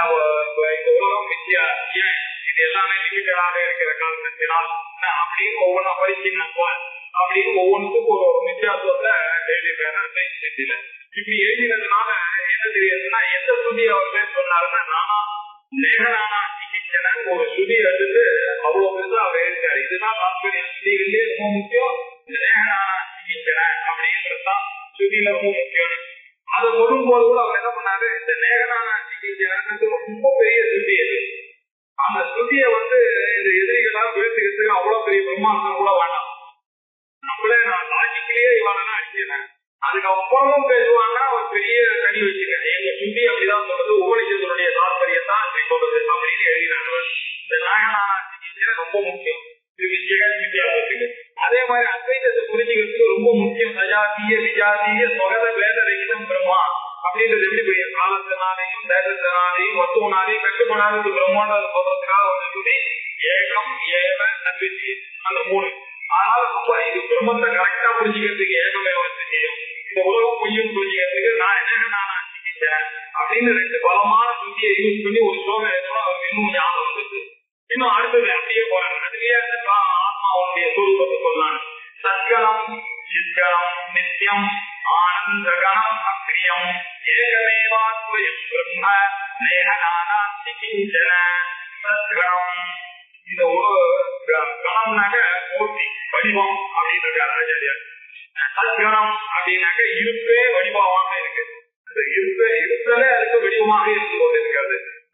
Speaker 2: இந்த உலகம் வித்யா ஏன் இது எல்லாமே லிமிட்டடாக இருக்கிற காரணத்தினால் அப்படின்னு ஒவ்வொன்றா பரிசீலனை அப்படின்னு ஒவ்வொன்றுக்கும் ஒரு வித்தியாசத்தை எழுதியிருக்காரு. இப்படி எழுதினதுனால என்ன தெரியுதுன்னா எந்த சுதி அவர் பேர் சொன்னாருன்னா நானா நேகனானா சிகிச்சன ஒரு சுதி எடுத்துட்டு அவ்வளவு பெருசா அவர் எழுதிட்டாரு. இதுதான் தாற்பயம். சுதியிலே ரொம்ப முக்கியம் நேகனானா சிகிச்சன அப்படின்றதுதான் சுதியில ரொம்ப முக்கியம். அதை சொல்லும்போது கூட அவர் என்ன பண்ணாரு, இந்த நேகனானா சிகிச்சனது ரொம்ப பெரிய சுதி. அது அந்த சுதியை வந்து இந்த எதிரிகளால் பேசுகிறதுக்கு அவ்வளவு பெரிய பிரம்மாண்டம் கூட வேண்டாம். நம்மளே நான் லாஜிக்கிலேயே இவாளனா அடிக்கிறேன். அதுக்கப்புறமும் பேசுவாங்கன்னா ஒரு பெரிய கனி வச்சுக்கேன். எங்க சுத்தி அப்படிதான் சொல்றது, உபநிஷத்தினுடைய தாற்பயத்தான் அப்படி சொல்றது அப்படின்னு எழுதினாங்க. இந்த நாகனானா சிகிச்சை ரொம்ப முக்கியம் வித்தியாசத்துக்கு. அதே மாதிரி அத்வைதத்தை புரிஞ்சுக்கிறதுக்கு ரொம்ப முக்கியம். சஜாத்திய விஜாத்திய சொகத வேத ரகிதம் பிரம்மா அப்படின்றது எப்படி புரியும்? காலத்தினாலையும் தேசத்தினாலையும் வத்துவனாலையும் கட்டுப்படாதது பிரம்மாண்டது சொல்றதுக்காக ஒரு சுதி ஏகம் ஏவ நம்பிக்கை அந்த 3. ஆனால் அப்ப இது பிரம்மத்தை கரெக்டா புரிஞ்சுக்கிறதுக்கு ஏகமேவ செய்யும். இந்த உலகம் பொய்யும் புரிஞ்சுக்கிறதுக்கு நான் என்ன நானா சிகிச்சேன் அப்படின்னு 2 பலமான சுத்தியை யூஸ் பண்ணி ஒரு ஸ்லோகம் எழுதணும். அவருக்கு இன்னும் ஞாபகம் வந்துருக்கு. இன்னும் அடுத்தது அப்படியே போறாங்க. அதுலயே ஆத்மாவுடைய சுரூபத்தை சொல்லலாம். சத்கலம் சித்கலம் நித்தியம் ஆனந்தகணம் அக்ரியம் ஏகமேவாத்வயம் பிரம்ம நேகநானா சிகிச்சன சத்கலம். இந்த ஒரு கணம்னாக்க மூர்த்தி வடிவம் அப்படின்னு இருக்காரு ஆச்சாரியர். சத்கணம் அப்படின்னாக்க இருப்பே வடிவமாக இருக்கு. அந்த இருப்பலே அதுக்கு வடிவமாக இருந்து கொண்டு இருக்கிறது.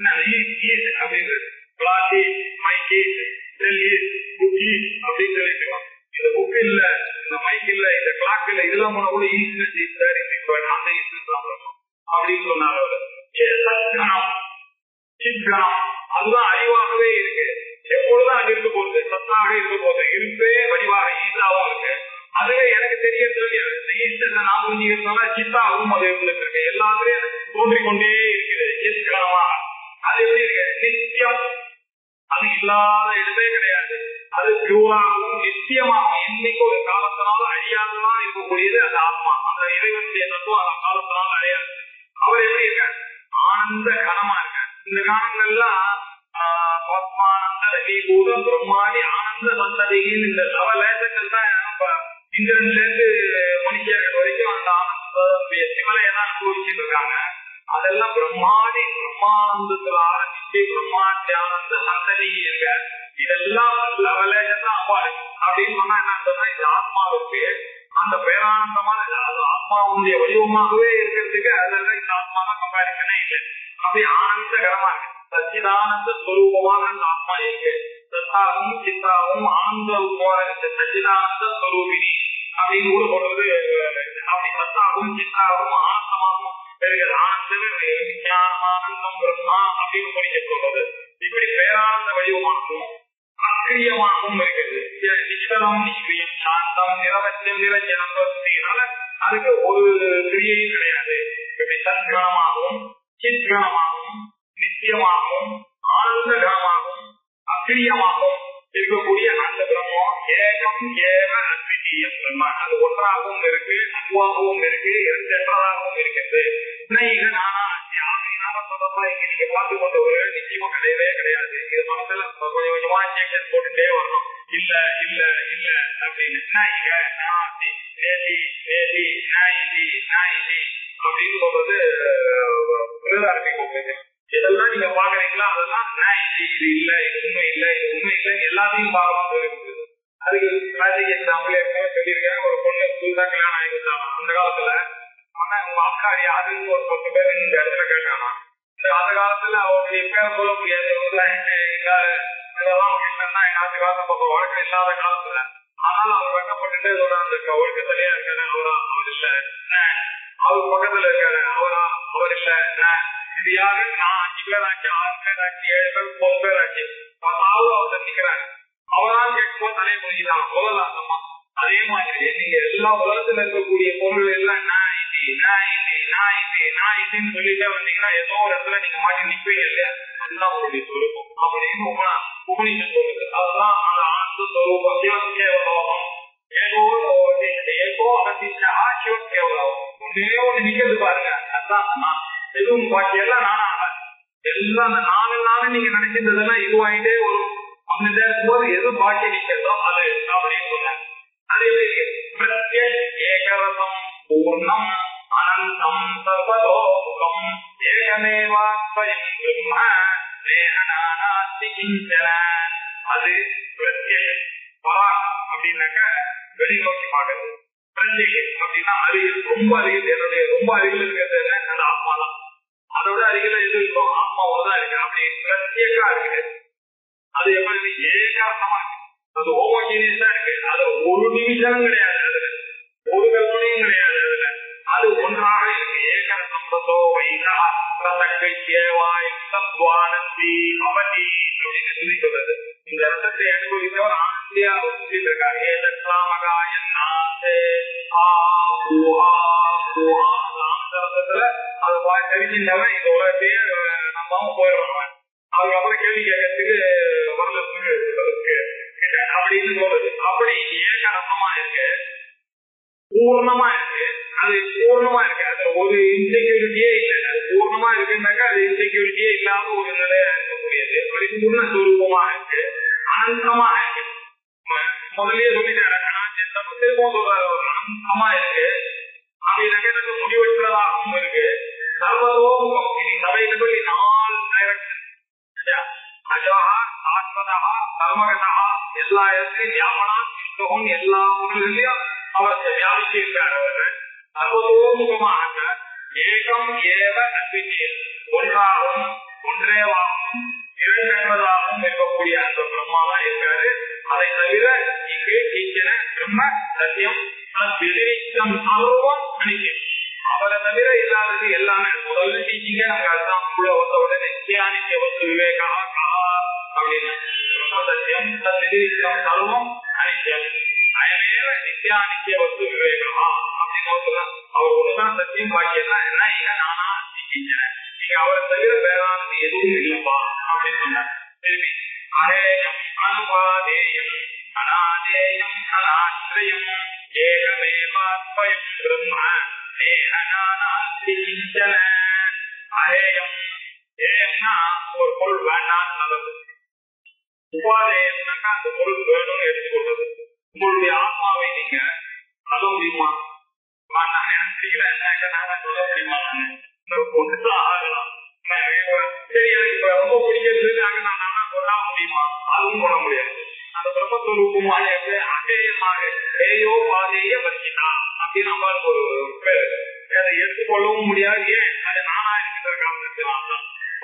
Speaker 2: அப்படின்றது பிளாஸ்டி மைக்கி செல்லி புக்கி அப்படின்னு சொல்லிக்கலாம். இந்த புக்கு இல்ல, இந்த மைக் இல்ல, இந்த சித்தர் அந்த அப்படின்னு சொன்னார் அவர். சித்கணம் அதுதான் அறிவாகவே இருக்கு, எப்பொழுதும் அது இருக்க போகுது, சத்தாக இருக்க போகுது, இருப்பே வடிவாக ஈசாவும் இருக்கு. அதுவே எனக்கு தெரியறது ஈஸ்வரனை நான் புரிஞ்சுக்கிறதுனால சித்தாகவும் அது இருந்துட்டு இருக்கு, எல்லாத்துலயும் தோன்றிக்கொண்டே இருக்குது சித்கணமா. அது எப்படி இருக்கு? நித்தியம், அது இல்லாத இடமே கிடையாது, அது பியூராகவும் நித்தியமாகவும் இன்னைக்கு ஒரு காலத்தினால அழியாததான் இருக்கக்கூடியது அந்த ஆத்மா. அந்த இறைவனுடைய தத்துவம் அந்த காலத்தினால அழியாது. அவர் எப்படி இருக்காரு? ஆனந்த கனமா இருக்காரு. இந்த காலங்கள்லாம் பத்மானந்த ரவிபூதம் பிரம்மாதி ஆனந்த சந்ததிகள் இந்த சவலேசங்கள் தான் இந்திரன்ல இருந்து மனுஷர்கள் வரைக்கும் அந்த ஆனந்த சிவலையெல்லாம் அனுபவிச்சுட்டு இருக்காங்க. அதெல்லாம் பிரம்மாதி பிரம்மானந்தத்துல ஆரம்பிச்சு பிரம்மாத்தியானந்த சந்ததி இருக்க இதெல்லாம் லவலேசம் அவ்வாறு அப்படின்னு சொன்னா என்ன சொன்னா இந்த ஆத்மாவுக்கு அந்த பேரானந்தமான ஆத்மாவுடைய வடிவமாகவே இருக்கிறதுக்கு அதெல்லாம் இந்த ஆத்மாலாம் கம்பாரிசனே இல்லை. அப்படி ஆனந்தகரமா இருக்கு, சச்சிதானந்த ஸ்வரூபமாக அந்த ஆத்மா இருக்கு. சத்தாவும் சித்தாவும் ஆனந்த சச்சிதானந்த ஸ்வரூபினி அப்படின்னு கூட சொல்றது. அப்படி சத்தாவும் சித்தாவும் ஆனந்தமாகவும் இருக்கிறது. ஆனந்தமே விஞ்ஞானமானந்தம் பிரம்மா அப்படின்னு படிக்க சொல்றது. இப்படி பேரானந்த வடிவமாகவும் அக்கிரியமாகவும் இருக்குது. நிச்சலம் நிஷ்கிரியம் சாந்தம் நிரவத்தியம் நிரஞ்சனம் அப்படின்னால அதுக்கு ஒரு கிரியையும் கிடையாது. இப்படி சத்கணமாகவும் சித்கணமாகவும் நித்தியமாகவும் ஆனந்த கணமாகவும் அக்கிரியமாகவும் இருக்கக்கூடிய அந்த பிரம்மம் ஏகம் ஏக அத்விதீயம் பிரம்மா. அது ஒன்றாகவும் இருக்கு, அன்பாகவும் இருக்கு, இரண்டதாகவும் இருக்கிறது. நீங்க பார்த்து கொண்டு ஒரு நிச்சயமா கிடையவே கிடையாது. இது மனசுல கொஞ்சம் கொஞ்சமா இன்ஜெக்ஷன் போட்டுட்டே வரணும். இல்ல இல்ல இல்ல அப்படின்னு அப்படின்னு சொல்றது இதெல்லாம் நீங்க பாக்குறீங்களா? அதெல்லாம் இது இல்ல, இது உண்மை இல்ல, இது உண்மை இல்லை, எல்லாத்தையும் பார்க்க. அதுக்கு கிளாசிக் எக்ஸாம்பிள் ஏற்கனவே சொல்லியிருக்கேன். ஒரு பொண்ணு ஸ்கூல் தான் கல்யாணம் ஆகிருந்தாங்க அந்த காலத்துல. ஆனா உங்க அக்கா யாருன்னு ஒரு 10 பேர் இந்த இடத்துல கேட்டாங்க. அந்த காலத்துல அவருடைய பேர் சொல்ல முடியாது. என்னாச்சு காலத்தை பக்கம் வழக்கம் இல்லாத காலத்துல. ஆனாலும் அவர் வெட்டப்பட்டுட்டு அந்த ஒழுக்கத்திலேயே இருக்காரு. அவர் இல்ல, அவர் பக்கத்துல இருக்காரு. அவர் இல்ல, இது யாரு? நான் 5 பேர் ஆச்சு, 6 பேர் ஆச்சு, 7 பேர் 9 பேர் ஆச்சு. அவர் நிக்கிறாரு. அவரால் கேட்கும்போது தலையை முடிஞ்சுதான் சொல்லலாமா? அதே மாதிரி நீங்க எல்லா உலகத்துல இருக்கக்கூடிய பொருள் எல்லாம் நான் சொல்லிட்டே வந்தீங்கன்னா ஏதோ ஒரு இடத்துல நீங்க மாட்டி நிற்பீங்க இல்லையா? அதுதான் உங்களுடைய சொரூபம் அப்படின்னு உபனிஷம் சொல்லுது. அதுதான் அந்த ஆனந்த சொரூபம் சிவகேவலோகம். ஏகோ அகதிஷா சிவகேவலோகம். ஒன்னே ஒண்ணு நிக்கிறது பாருங்க, அதுதான் எதுவும் பாக்கி எல்லாம் நானா ஆகாது. எல்லாம் அந்த நாலு நீங்க நினைச்சிருந்ததெல்லாம் இதுவாயிட்டே வரும். அப்படி இருக்கும்போது எது பாக்கி நிக்கிறதோ அது அப்படின்னு சொன்னாங்க. அதே ஏகரசம் பூர்ணம் அனந்தம் சர்வலோகம் ஏகமேவாத்வயம் பிரம்ம தேகநானாஸ்தி கிஞ்சன. அது பிரத்யேகம். பராக் அப்படின்னாக்க வெளிநோக்கி பார்க்கறது. பிரத்யேகம் அப்படின்னா அருகில், ரொம்ப அருகில். என்னுடைய ரொம்ப அருகில் இருக்கிறது அந்த ஆத்மா தான். அதோட அருகில எது இருக்கும்? ஆத்மாவோட இருக்கு. அப்படி பிரத்யேகா இருக்கு. அது எப்படி ஏகாசமா இருக்கு, அது ஹோமோஜீனியஸா இருக்கு. அது ஒரு டிவிஷனும் கிடையாது, அதுல ஒரு கல்பனையும் கிடையாது. அதுல அது ஒன்றாக இருக்கு. ஏகரசம்பதோ வைகா பிரசங்கேவாய் தத்வானந்தி அவதி அப்படின்னு சொல்லி சொல்றது. இந்த ரசத்தை அனுபவித்தவர் ஆனந்தியா சொல்லிட்டு இருக்காரு. அந்த ரசத்துல அது தெரிஞ்சின்றவன் இந்த உலகத்தையே நம்ம போயிடுறோம். அதுக்கப்புறம் கேள்வி கேட்கறதுக்கு வரலத்துக்கு அப்படின்னு சொல்றது. அப்படி ஏகரசமா இருக்கு, பூர்ணமா இருக்கு. அது பூர்ணமா இருக்கு, அது ஒரு இன்செக்யூரிட்டியே இல்லை. அது பூர்ணமா இருக்குன்னாக்கா அது இன்செக்யூரிட்டியே இல்லாத ஒரு நிலையா இருக்கக்கூடியது. பரிபூர்ண சுரூபமா இருக்கு, அனந்தமா இருக்கு. முதலே சொல்லிட்டாரு, திரும்பவும் சொல்றாரு, அனந்தமா இருக்கு. அப்படின்னாக்க எனக்கு முடிவற்றதாகவும் இருக்கு. சர்வதோமுகம். இனி சபையில சொல்லி 4 டைரக்ஷன், எல்லா இடத்துலையும் வியாபனா விஷ்ணுவும் எல்லா ஊர்களிலையும் அவர் வியாபிச்சு இருக்காரு. அவர் சர்வதோமுகமாக ஏகம் ஏவ அத்விதீயம், ஒன்றாகவும் ஒன்றேவாகவும் இரண்டற்றதாகவும் இருக்கக்கூடிய அந்த பிரம்மாதான் இருக்காரு. அதை தவிர இங்கு கிஞ்சன பிரம்ம சத்தியம் சர்வம் அவரை தவிர இல்லாதது எல்லாமே முதல்ல டீச்சிங்க நமக்கு அதுதான் உள்ள வந்த உடனே நித்தியானித்திய வஸ்து விவேகா அப்படின்னு சத்தியம் சர்வம் அனித்தியம் அதனால நித்தியானித்திய வஸ்து விவேகா அப்படின்னு அவர் ஒண்ணுதான் சத்தியம் பாக்கியெல்லாம் என்ன இங்க நானா டீச்சிங்க நீங்க அவரை தவிர வேறானது எதுவும் இல்லப்பா அப்படின்னு சொன்னார். திரும்பி அநேயம் அனுபாதேயம் அநாதேயம் அநாஸ்ரயம் ஏகமேவாத்வயம் பிரம்ம நேஹநானாஸ்தி கிஞ்சன. அநேயம் ஏயம்னா ஒரு பொருள் வேண்டாம்னு நல்லது, உபாதேயம்னாக்கா அந்த பொருள் வேணும்னு எடுத்துக்கொள்றது. உங்களுடைய ஆத்மாவை நீங்க சொல்ல முடியுமா? எனக்கு தெரியல என்ன நான் சொல்ல முடியுமா? ஆகலாம் சரி எனக்கு இப்ப ரொம்ப பிடிக்கிறது நானா சொல்ல முடியுமா? அதுவும் சொல்ல முடியாது. அந்த பிரம்மஸ்வரூபமான அகேயமாக ஏயோ பாதைய வச்சினா அப்படின்னு நம்மளுக்கு ஒரு பேர் அதை எடுத்துக்கொள்ளவும் முடியாது. ஏன் அது நானா இருக்கிற காரணத்தினால்தான்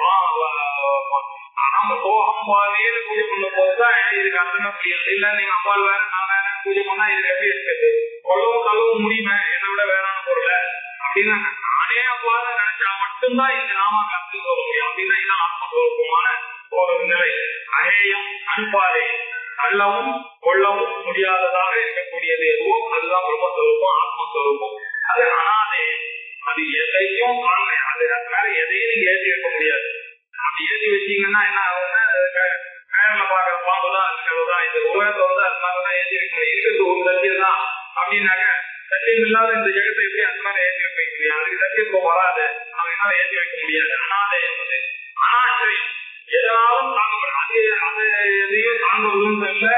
Speaker 2: நம்ம சோகம் பாதையில பூஜை பண்ண போதுதான் இதுக்கு அர்த்தமே புரியாது. இல்ல நீங்க அம்பாள் வேற நான் வேற பூஜை பண்ணா இதுக்கு எப்படி இருக்குது கொள்ளவும் தள்ளவும் முடியுமே என்னை விட வேறான பொருளை அப்படின்னா நானே அவ்வாறு நினைச்சா மட்டும்தான் இந்த நாம கற்று சொல்ல முடியும். அப்படின்னா இதுதான் ஆத்மஸ்வரூபமான ஒரு நிலை. அகேயம் அன்பாதே அள்ளவும் கொள்ளவும் முடியாததாக இருக்கக்கூடியது எதுவோ அதுதான் பிரம்மஸ்வரூபம் ஆத்மஸ்வரூபம். அது அனாதேயம், அது எதையும் அது மேல எதையும் நீங்க ஏற்றி வைக்க முடியாது. அப்படி ஏற்றி வச்சீங்கன்னா என்ன ஆகுதுன்னா மேல பாக்குற பாம்புதான் இருக்கிறதா இந்த உலகத்தை வந்து அது மாதிரிதான் ஏற்றி வைக்க முடியும். இருக்கிறது ஒரு சத்தியம் தான் அப்படின்னாக்க சத்தியம் இல்லாத இந்த ஜெகத்தை எப்படி அது மேல ஏற்றி வைக்க முடியும்? அதுக்கு சத்தியத்துவம் வராது, அதனால ஏற்றி வைக்க முடியாது. அனாதேயம் அது அனாச்சரியம், எதனாலும் தாங்கப்படும். அது எதையும் தாங்குவதும் இல்லை,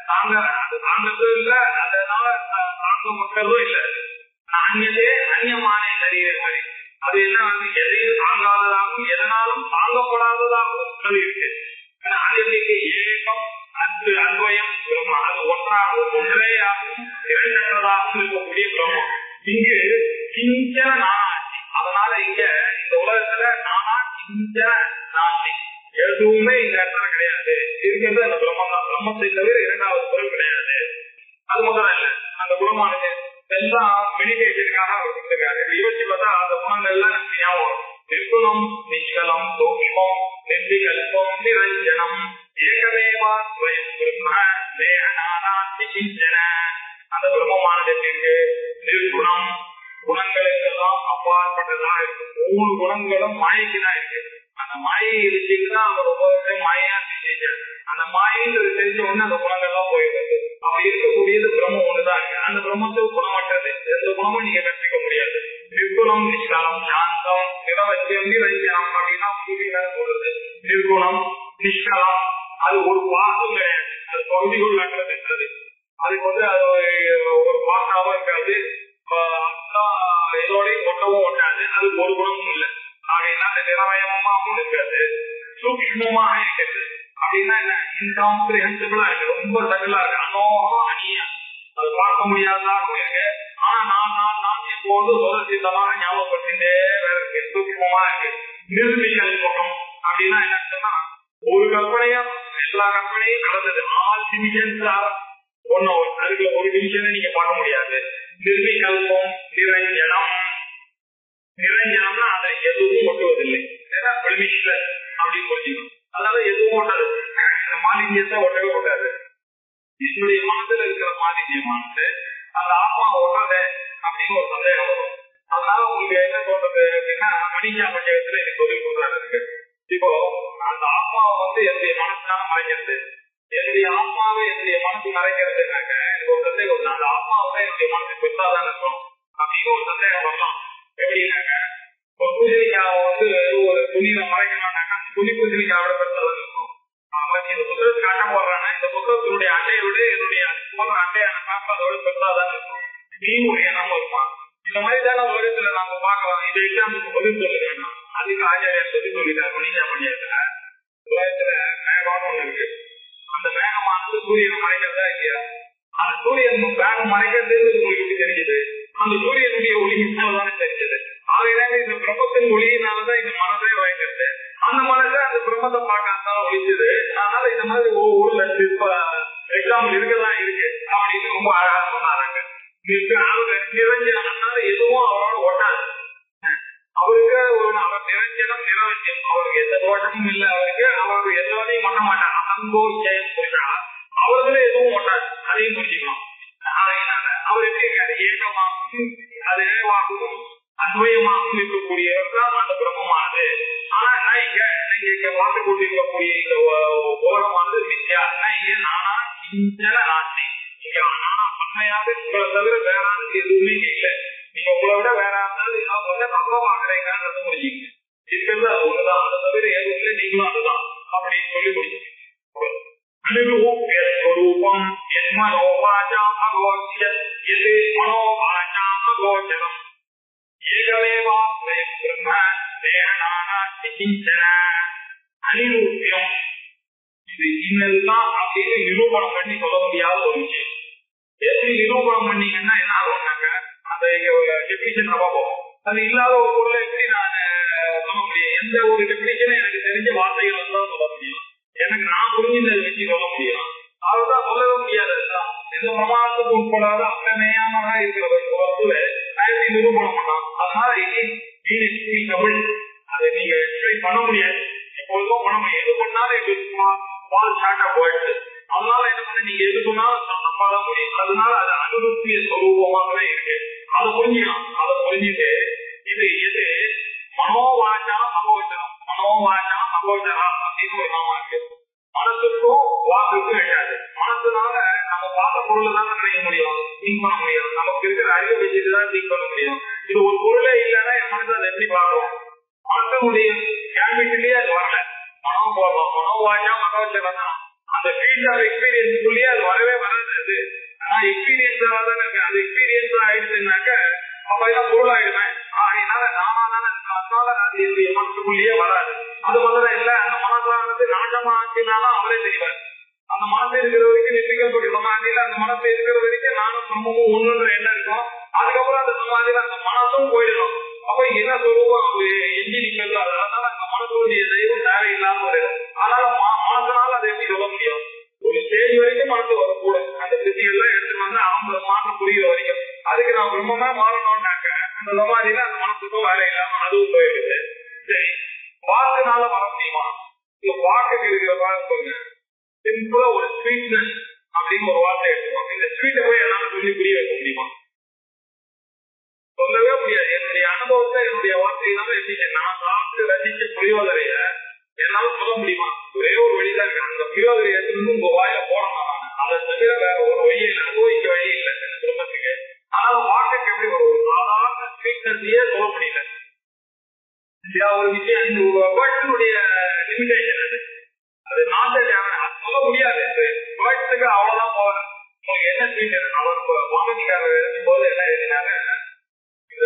Speaker 2: அது தாங்கறதும் இல்லை, அதனால தாங்க மக்களும் இல்லை. அந்நியதே அந்நியமான சரீரம் மாதிரி அது என்ன வந்து எதையும் தாங்காததாகவும் எதனாலும் தாங்கப்படாததாகவும் சொல்லியிருக்கு. அந்நியதைக்கு ஏகம் அன்பு அன்பயம் பிரம்மா அது ஒன்றாகவும் ஒன்றையாகவும் இரண்டற்றதாகவும் இருக்கக்கூடிய பிரம்மம். இங்கு கிஞ்சன நானாட்சி, அதனால இங்க இந்த உலகத்துல நானா கிஞ்சன நாட்டி எதுவுமே இந்த இடத்துல கிடையாது. இருக்கிறது அந்த பிரம்மம் தான். பிரம்மத்தை தவிர இரண்டாவது பொருள் கிடையாது. அது முதல்ல இல்ல அந்த குணமானது எல்லாம் மெடிடேஷனுக்காக அவர் கொடுத்திருக்காரு. யோசிச்சு பார்த்தா அந்த குணங்கள் எல்லாம் நமக்கு ஞாபகம். நிர்குணம் நிஷ்கலம் சூக்ஷ்மம் நிர்விகல்பம் நிரஞ்சனம் ஏகமேவா ஸ்வயம் பிரம்ம தேஹநானாஸ்தி கிஞ்சன. அந்த பிரம்மமானதற்கு நிர்குணம் குணங்களுக்கெல்லாம் அப்பாற்பட்டதாக இருக்கு. 3 குணங்களும் மாயைக்குதான் இருக்கு. அந்த மாயை இருந்துச்சுன்னா அவர் ஒவ்வொரு மாயா செஞ்சார். அந்த மாயைன்றது தெரிஞ்ச உடனே அந்த குணங்கள்லாம் போயிடுது. அப்படி இருக்கக்கூடியது பிரம்மம் ஒண்ணுதான் இருக்கு. அந்த பிரம்மத்துக்கு குணமற்றது எந்த குணமும் நீங்க கற்பிக்க முடியாது. நிர்குணம் நிஷ்காலம் சாந்தம் நிரவத்தியம் நிரஞ்சனம் அப்படின்னா சொல்றது. நிர்குணம் நிஷ்கலம் அது ஒரு பாசம் கிடையாது, அது பகுதிகள் நட்டுறது. அதுக்கு வந்து அது ஒரு பாசாவும் இருக்காது, இதோட ஒட்டவும் ஒட்டாது, அது ஒரு குணமும் இல்லை. ஆகையினால நிரவயமாவும் இருக்காது, சூக்ஷ்மமாக இருக்கிறது. அப்படின்னா என்ன இன்காம்ப்ரிஹென்சிபிளா இருக்கு, ரொம்ப சகலா இருக்கு, அனோகம் அணியா அது பார்க்க முடியாததாக இருக்கு. ஆனா நான் இப்போது சுதந்திரமாக ஞாபகப்படுத்திட்டே வேற இருக்கு, சூக்ஷ்மமா இருக்கு. நிர்விகல்பம் அப்படின்னா என்ன, ஒரு கற்பனையா எல்லா கற்பனையும் கடந்தது. ஆல் டிவிஷன்ஸ் ஒன்னு அதுக்குள்ள ஒரு டிவிஷனை நீங்க பார்க்க முடியாது. நிர்விகல்பம் நிரஞ்சனம், நிரஞ்சனம்னா அதை எதுவும் ஒட்டுவதில்லை, அப்படின்னு புரிஞ்சுக்கணும். அதனால எதுவும் ஒட்டாது, மாலின்யத்தை ஒட்டவே ஒட்டாது. என்னுடைய மனசுல இருக்கிற மாலின்யமானது அந்த ஆத்மா ஒட்டாத அப்படின்னு ஒரு சந்தேகம் வரும். அதனால உங்களுக்கு என்ன சொல்றது அப்படின்னா மணிஷா பஞ்சகத்துல எனக்கு தொழில் கொடுக்குறாரு இருக்கு. இப்போ அந்த ஆத்மாவை வந்து என்னுடைய மனசுனால மறைக்கிறது, என்னுடைய ஆத்மாவை என்னுடைய மனசு மறைக்கிறதுனாக்க எனக்கு ஒரு சந்தேகம் வரும். அந்த ஆத்மாவை என்னுடைய மனசு பெற்றாதான் இருக்கும் அப்படின்னு ஒரு சந்தேகம் வரலாம். எப்படின்னாக்க ஒரு பூசணிக்காவை வந்து ஒரு துணியில மறைக்கணும்னாக்கா அந்த துணி பூசணிக்காவோட பெற்றாதான் இருக்கும். இந்த புத்தகத்தை காட்ட போடுறாங்கன்னா இந்த புத்தகத்தினுடைய அட்டையை விட என்னுடைய போடுற அட்டையான காப்ப அதோட பெற்றாதான் இருக்கும். நீயும் ஒரு எண்ணம் இருப்பான். இந்த மாதிரி தானே உலகத்துல நாம பாக்கலாம். இதை எக்ஸாம்பிள் பதில் சொல்ல வேண்டாம், அதுக்கு ஆச்சாரியா சொல்லி சொல்லிட்டார். மணிஷா பஞ்சாயத்துல உலகத்துல மேகம்னு ஒண்ணு இருக்கு. அந்த மேகமானது சூரியனை மறைக்கிறதா இல்லையா? அந்த சூரியன் மேகம் மறைக்கிறது உங்களுக்கு தெரிஞ்சது, அந்த சூரியனுடைய ஒளியினால்தானே தெரிஞ்சது. ஆகையினால இந்த பிரம்மத்தின் ஒளியினாலதான் இந்த மனதை வாய்க்கிறது. அந்த மனதை அந்த பிரம்மத்தை பார்க்காதான் ஒழிச்சது. அதனால இந்த மாதிரி ஒவ்வொரு எக்ஸாம்பிள் இருக்கதான் இருக்கு அப்படின்னு ரொம்ப அழகா சொன்னாங்க. நிரஞ்சனால எதுவும் அவரோட ஒட்டாது. தோஷமும் இல்லை அவருக்கு. அவர் எல்லாத்தையும் பண்ண மாட்டார். அசங்கோ ஜெயம் புரியா அவர்களே எதுவும் மாட்டார். அதையும் புரிஞ்சுக்கணும். அவர் எப்படி இருக்காரு? ஏகமாகவும் அது இறைவாகவும் அத்வயமாகவும் இருக்கக்கூடியவர் தான் அந்த பிரம்மமானது. ஆனா நான் இங்க பார்த்து கொண்டிருக்கக்கூடிய இந்த ஓரமானது மித்யா. இங்க நானா சிஞ்சன நாட்டி. இங்க நானா உண்மையாக உங்களை தவிர வேற எதுவுமே இல்லை. நீங்க உங்களை விட வேற தப்பமாகிறீங்கன்னு முடிஞ்சுங்க. இருக்கிறது அது ஒண்ணுதான். அதை தவிர எதுவும் இல்லை. நீங்களும் அதுதான் அப்படின்னு சொல்லி முடிச்சுங்க. ரூபம் மனோவாச்சாமகோச்ச இது மனோவாச்சாமகோச்சரம் ஏகமேவாத்மயம் பிரம்ம தேகநானாஸ்தி கிஞ்சன. அனிரூபியம் இது இன்னதுதான் அப்படின்னு நிரூபணம் பண்ணி சொல்ல முடியாத ஒரு விஷயம். எப்படி நிரூபணம் பண்ணீங்கன்னா என்ன ஆகும்னாக்க அந்த டெபினிஷன் நம்ம போகும். அது இல்லாத ஒரு பொருளை எப்படி நான் சொல்ல முடியும்? எந்த ஒரு டெபினிஷனும் எனக்கு தெரிஞ்ச வார்த்தைகள் தான் சொல்ல முடியும். எனக்கு நான் புரிஞ்சதை வச்சு சொல்ல முடியும். அதுதான் சொல்லவே முடியாது. இந்த பிரமாணத்துக்கு உட்படாத அத்தனையான இருக்கிற வஸ்துவை நிரூபணம் பண்ணலாம். அதனால தமிழ் அதை நீங்க எக்ஸ்பிளைன் பண்ண முடியாது. எப்பொழுதும் பண்ண முடியும். எது பண்ணாலும் பால் ஷார்ட்டா போயிடுது. அதனால என்ன பண்ண நீங்க எது பண்ணாலும் நம்பாதான் முடியும். அதனால அது அனுருத்திய சொரூபமாகவே இருக்கு. அதை புரிஞ்சுக்கணும். அதை புரிஞ்சுட்டு இது எது மனோவாச்சா அகோச்சரம் மனோவாச்சா அகோச்சரா அப்படின்னு ஒரு நாம இருக்கு. மனசுக்கும் வாக்குக்கும் கிடையாது. மனசுனால நம்ம பார்த்த பொருள் தான் நினைக்க முடியும், திங்க் பண்ண முடியும். நமக்கு இருக்கிற அறிவை வச்சுட்டுதான் திங்க் பண்ண முடியும். இது ஒரு பொருளே இல்லைன்னா என் மனசு அதை எப்படி பார்க்கணும்? மனசனுடைய கேபிட்டிலேயே அது வரல. மனோவாச்சா மனோச்சரம் தான் அந்த ஃபீல்ட் ஆஃப் எக்ஸ்பீரியன்ஸுக்குள்ளேயே அது வரவே வராது. அது ஆனா எக்ஸ்பீரியன்ஸா தானே இருக்கு. அது எக்ஸ்பீரியன்ஸா ஆயிடுச்சுன்னாக்க அப்பதான் பொருள் ஆயிடுவேன். அதனால நானா தானே அதனால அது என்னுடைய மனசுக்குள்ளேயே வராது. அது மாத்திரம் இல்ல, அந்த மனசானது நாட்டமா ஆச்சுனாலும் அவரே செய்வார். அந்த மனசை இருக்கிற வரைக்கும் நெற்றிகள் பற்றி சமாதியில அந்த மனசை இருக்கிற வரைக்கும் நானும் பிரம்மமும் ஒண்ணுன்ற எண்ணம் இருக்கும். அதுக்கப்புறம் அந்த சமாதியில அந்த மனசும் போயிடணும். அப்ப என்ன சொல்லுவோம் அது எஞ்சி நிக்கிறது. அதனால அந்த மனசுடைய தெய்வம் தேவையில்லாம வரும். அதனால மனசனால அதை எப்படி சொல்ல முடியும்? ஒரு ஸ்டேஜ் வரைக்கும் மனசு வரக்கூடாது. அந்த சித்திகள்லாம் எடுத்துட்டு வந்து அவங்க மாற்றம் புரியுற வரைக்கும். அதுக்கு நான் பிரம்மமா மாறணும்னாக்க அந்த சமாதியில அந்த மனசுக்கும் வேலை இல்லாம அதுவும் போயிடுது. சரி, வாக்குனால வர முடியுமா? இந்த வாக்குக்கு இருக்கிற வாக்கு சிம்பிளா ஒரு ஸ்வீட்னஸ் அப்படின்னு ஒரு வார்த்தை எடுத்துக்கோங்க. இந்த ஸ்வீட்டை போய் என்னால சொல்லி புரிய வைக்க முடியுமா? சொல்லவே முடியாது. என்னுடைய அனுபவத்தை என்னுடைய வார்த்தையினால எப்படி நான் சாப்பிட்டு ரசிச்சு புரியோதரைய என்னால சொல்ல முடியுமா? ஒரே ஒரு வழிதான் இருக்கு. அந்த புரியோதரை எடுத்துருந்து உங்க வாயில போடணும். அதை தவிர வேற ஒரு வழியை அனுபவிக்க வழி இல்லை குடும்பத்துக்கு. ஆனா வாக்குக்கு எப்படி ஒரு சாதாரண ஸ்வீட்னஸையே சொல்ல முடியல. ஒரு விஷயம் இந்த வேர்ட்ஸுடைய லிமிடேஷன் அது. அது நான் சொல்ல முடியாது. வேர்ட்ஸுக்கு அவ்வளவுதான் போறேன். உங்களுக்கு என்ன ஸ்வீட் அவர் மாமதிக்காரர் எழுதும் போது என்ன எழுதினாங்க, இந்த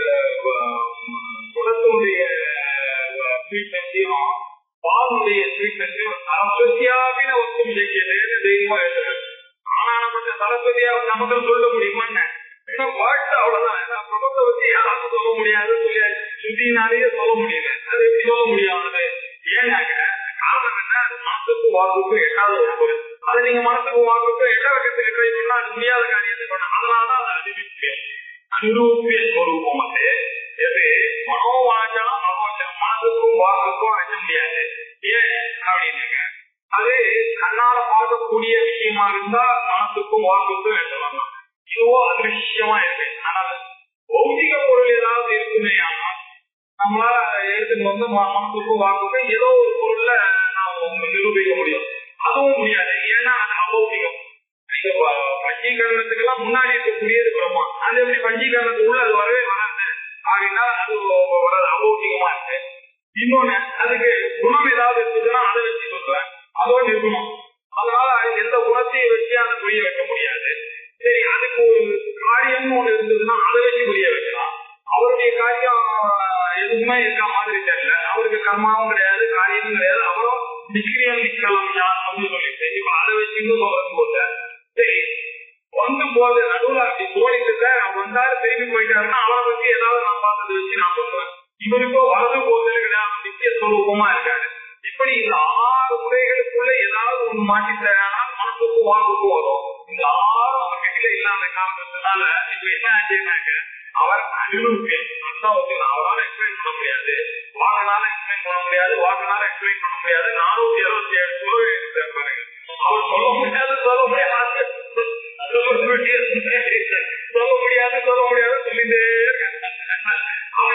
Speaker 2: குடத்துடைய ஸ்வீட்னஸையும் பாலுடைய ஸ்வீட்னஸையும் சரஸ்வதியாவின ஒத்தும் இயக்கியது தெய்வமா எழுதுறாரு. ஆனாப்பட்ட சரஸ்வதியா நமக்கு சொல்ல முடியுமான்னு வேர்ட்ஸ் அவ்வளவுதான். பிரபத்தை வச்சு யாராலும் சொல்ல முடியாது. சுத்தினாலேயே சொல்ல முடியல. அது எப்படி சொல்ல முடியாது? ஏன்னாக்க காரணம் என்ன? அது மனசுக்கு வாக்குக்கும் எட்டாத ஒரு பொருள். அதை நீங்க மனசுக்கு வாக்குக்கும் எட்ட வைக்கிறதுக்கு ட்ரை பண்ணா அது முடியாத காரியத்தை பண்ண. அதனாலதான் அது அறிவிப்பு அனுரூபிய ஸ்வரூபம். வந்து எது மனோவாச்சா மனோச்சரம் மனசுக்கும் வாக்குக்கும் அழைக்க முடியாது. ஏன் அப்படின்னாக்க அது கண்ணால பார்க்கக்கூடிய விஷயமா இருந்தா மனசுக்கும் வாக்குக்கும் எடுத்துவாங்க. இதுவும் அதிருஷ்யமா இருக்கு. ஆனால் பௌதிக பொருள் ஏதாவது இருக்குமே ஆனால் நம்மளால அதை எடுத்துட்டு வந்து மனசுக்கும் வாக்குக்கும் ஏதோ ஒரு பொருள்ல நாம் நிரூபிக்க முடியும். அதுவும் முடியாது. ஏன்னா அது அபௌதிகம். பஞ்சீகரணத்துக்கு எல்லாம் முன்னாடி இருக்கக்கூடியது பிரம்மா. அது எப்படி பஞ்சீகரணத்துக்குள்ள அது வரவே வராது. ஆகினா அது அபௌதிகமா இருக்கு. இன்னொன்னு அதுக்கு குணம் ஏதாவது இருக்குதுன்னா அதை வச்சு சொல்றேன். அதோடு இருக்கணும். அதனால எந்த குணத்தையும் வச்சு அதை புரிய வைக்க முடியாது. சரி, அதுக்கு ஒரு காரியம்னு ஒண்ணு இருந்ததுன்னா அதை வச்சு புரிய வைக்கலாம். அவருடைய காரியம் எதுவுமே இருக்க மாதிரி தெரியல. அவருக்கு கர்மாவும் கிடையாது, காரியமும் கிடையாது. அப்புறம் நிக்கிரியம் நிக்கலாம் யாருன்னு சொல்லிட்டு இப்ப அதை வச்சு இன்னும் சொல்றது போல. சரி, வந்து போது நடுவுல அப்படி போயிட்டு வந்தாரு திரும்பி போயிட்டாருன்னா அவரை பத்தி ஏதாவது நான் பார்த்ததை வச்சு நான் சொல்றேன். இவருக்கோ வரது போது கிடையாது, நித்திய ஸ்வரூபமா இருக்காரு. இப்படி இந்த 6 முறைகளுக்குள்ள ஏதாவது ஒண்ணு மாட்டிட்டாங்கன்னா மனசுக்கும் வாக்குக்கும் வரும். இந்த 6 அவர் கையில இல்லாத காரணத்தினால இப்ப என்ன ஆச்சுன்னாக்க அவர் அனுபவிப்பேன். அதான் வந்து அவரால் எக்ஸ்பிளைன் பண்ண முடியாது, வாக்குனால எக்ஸ்பிளைன் பண்ண முடியாது, வாக்குனால எக்ஸ்பிளைன் பண்ண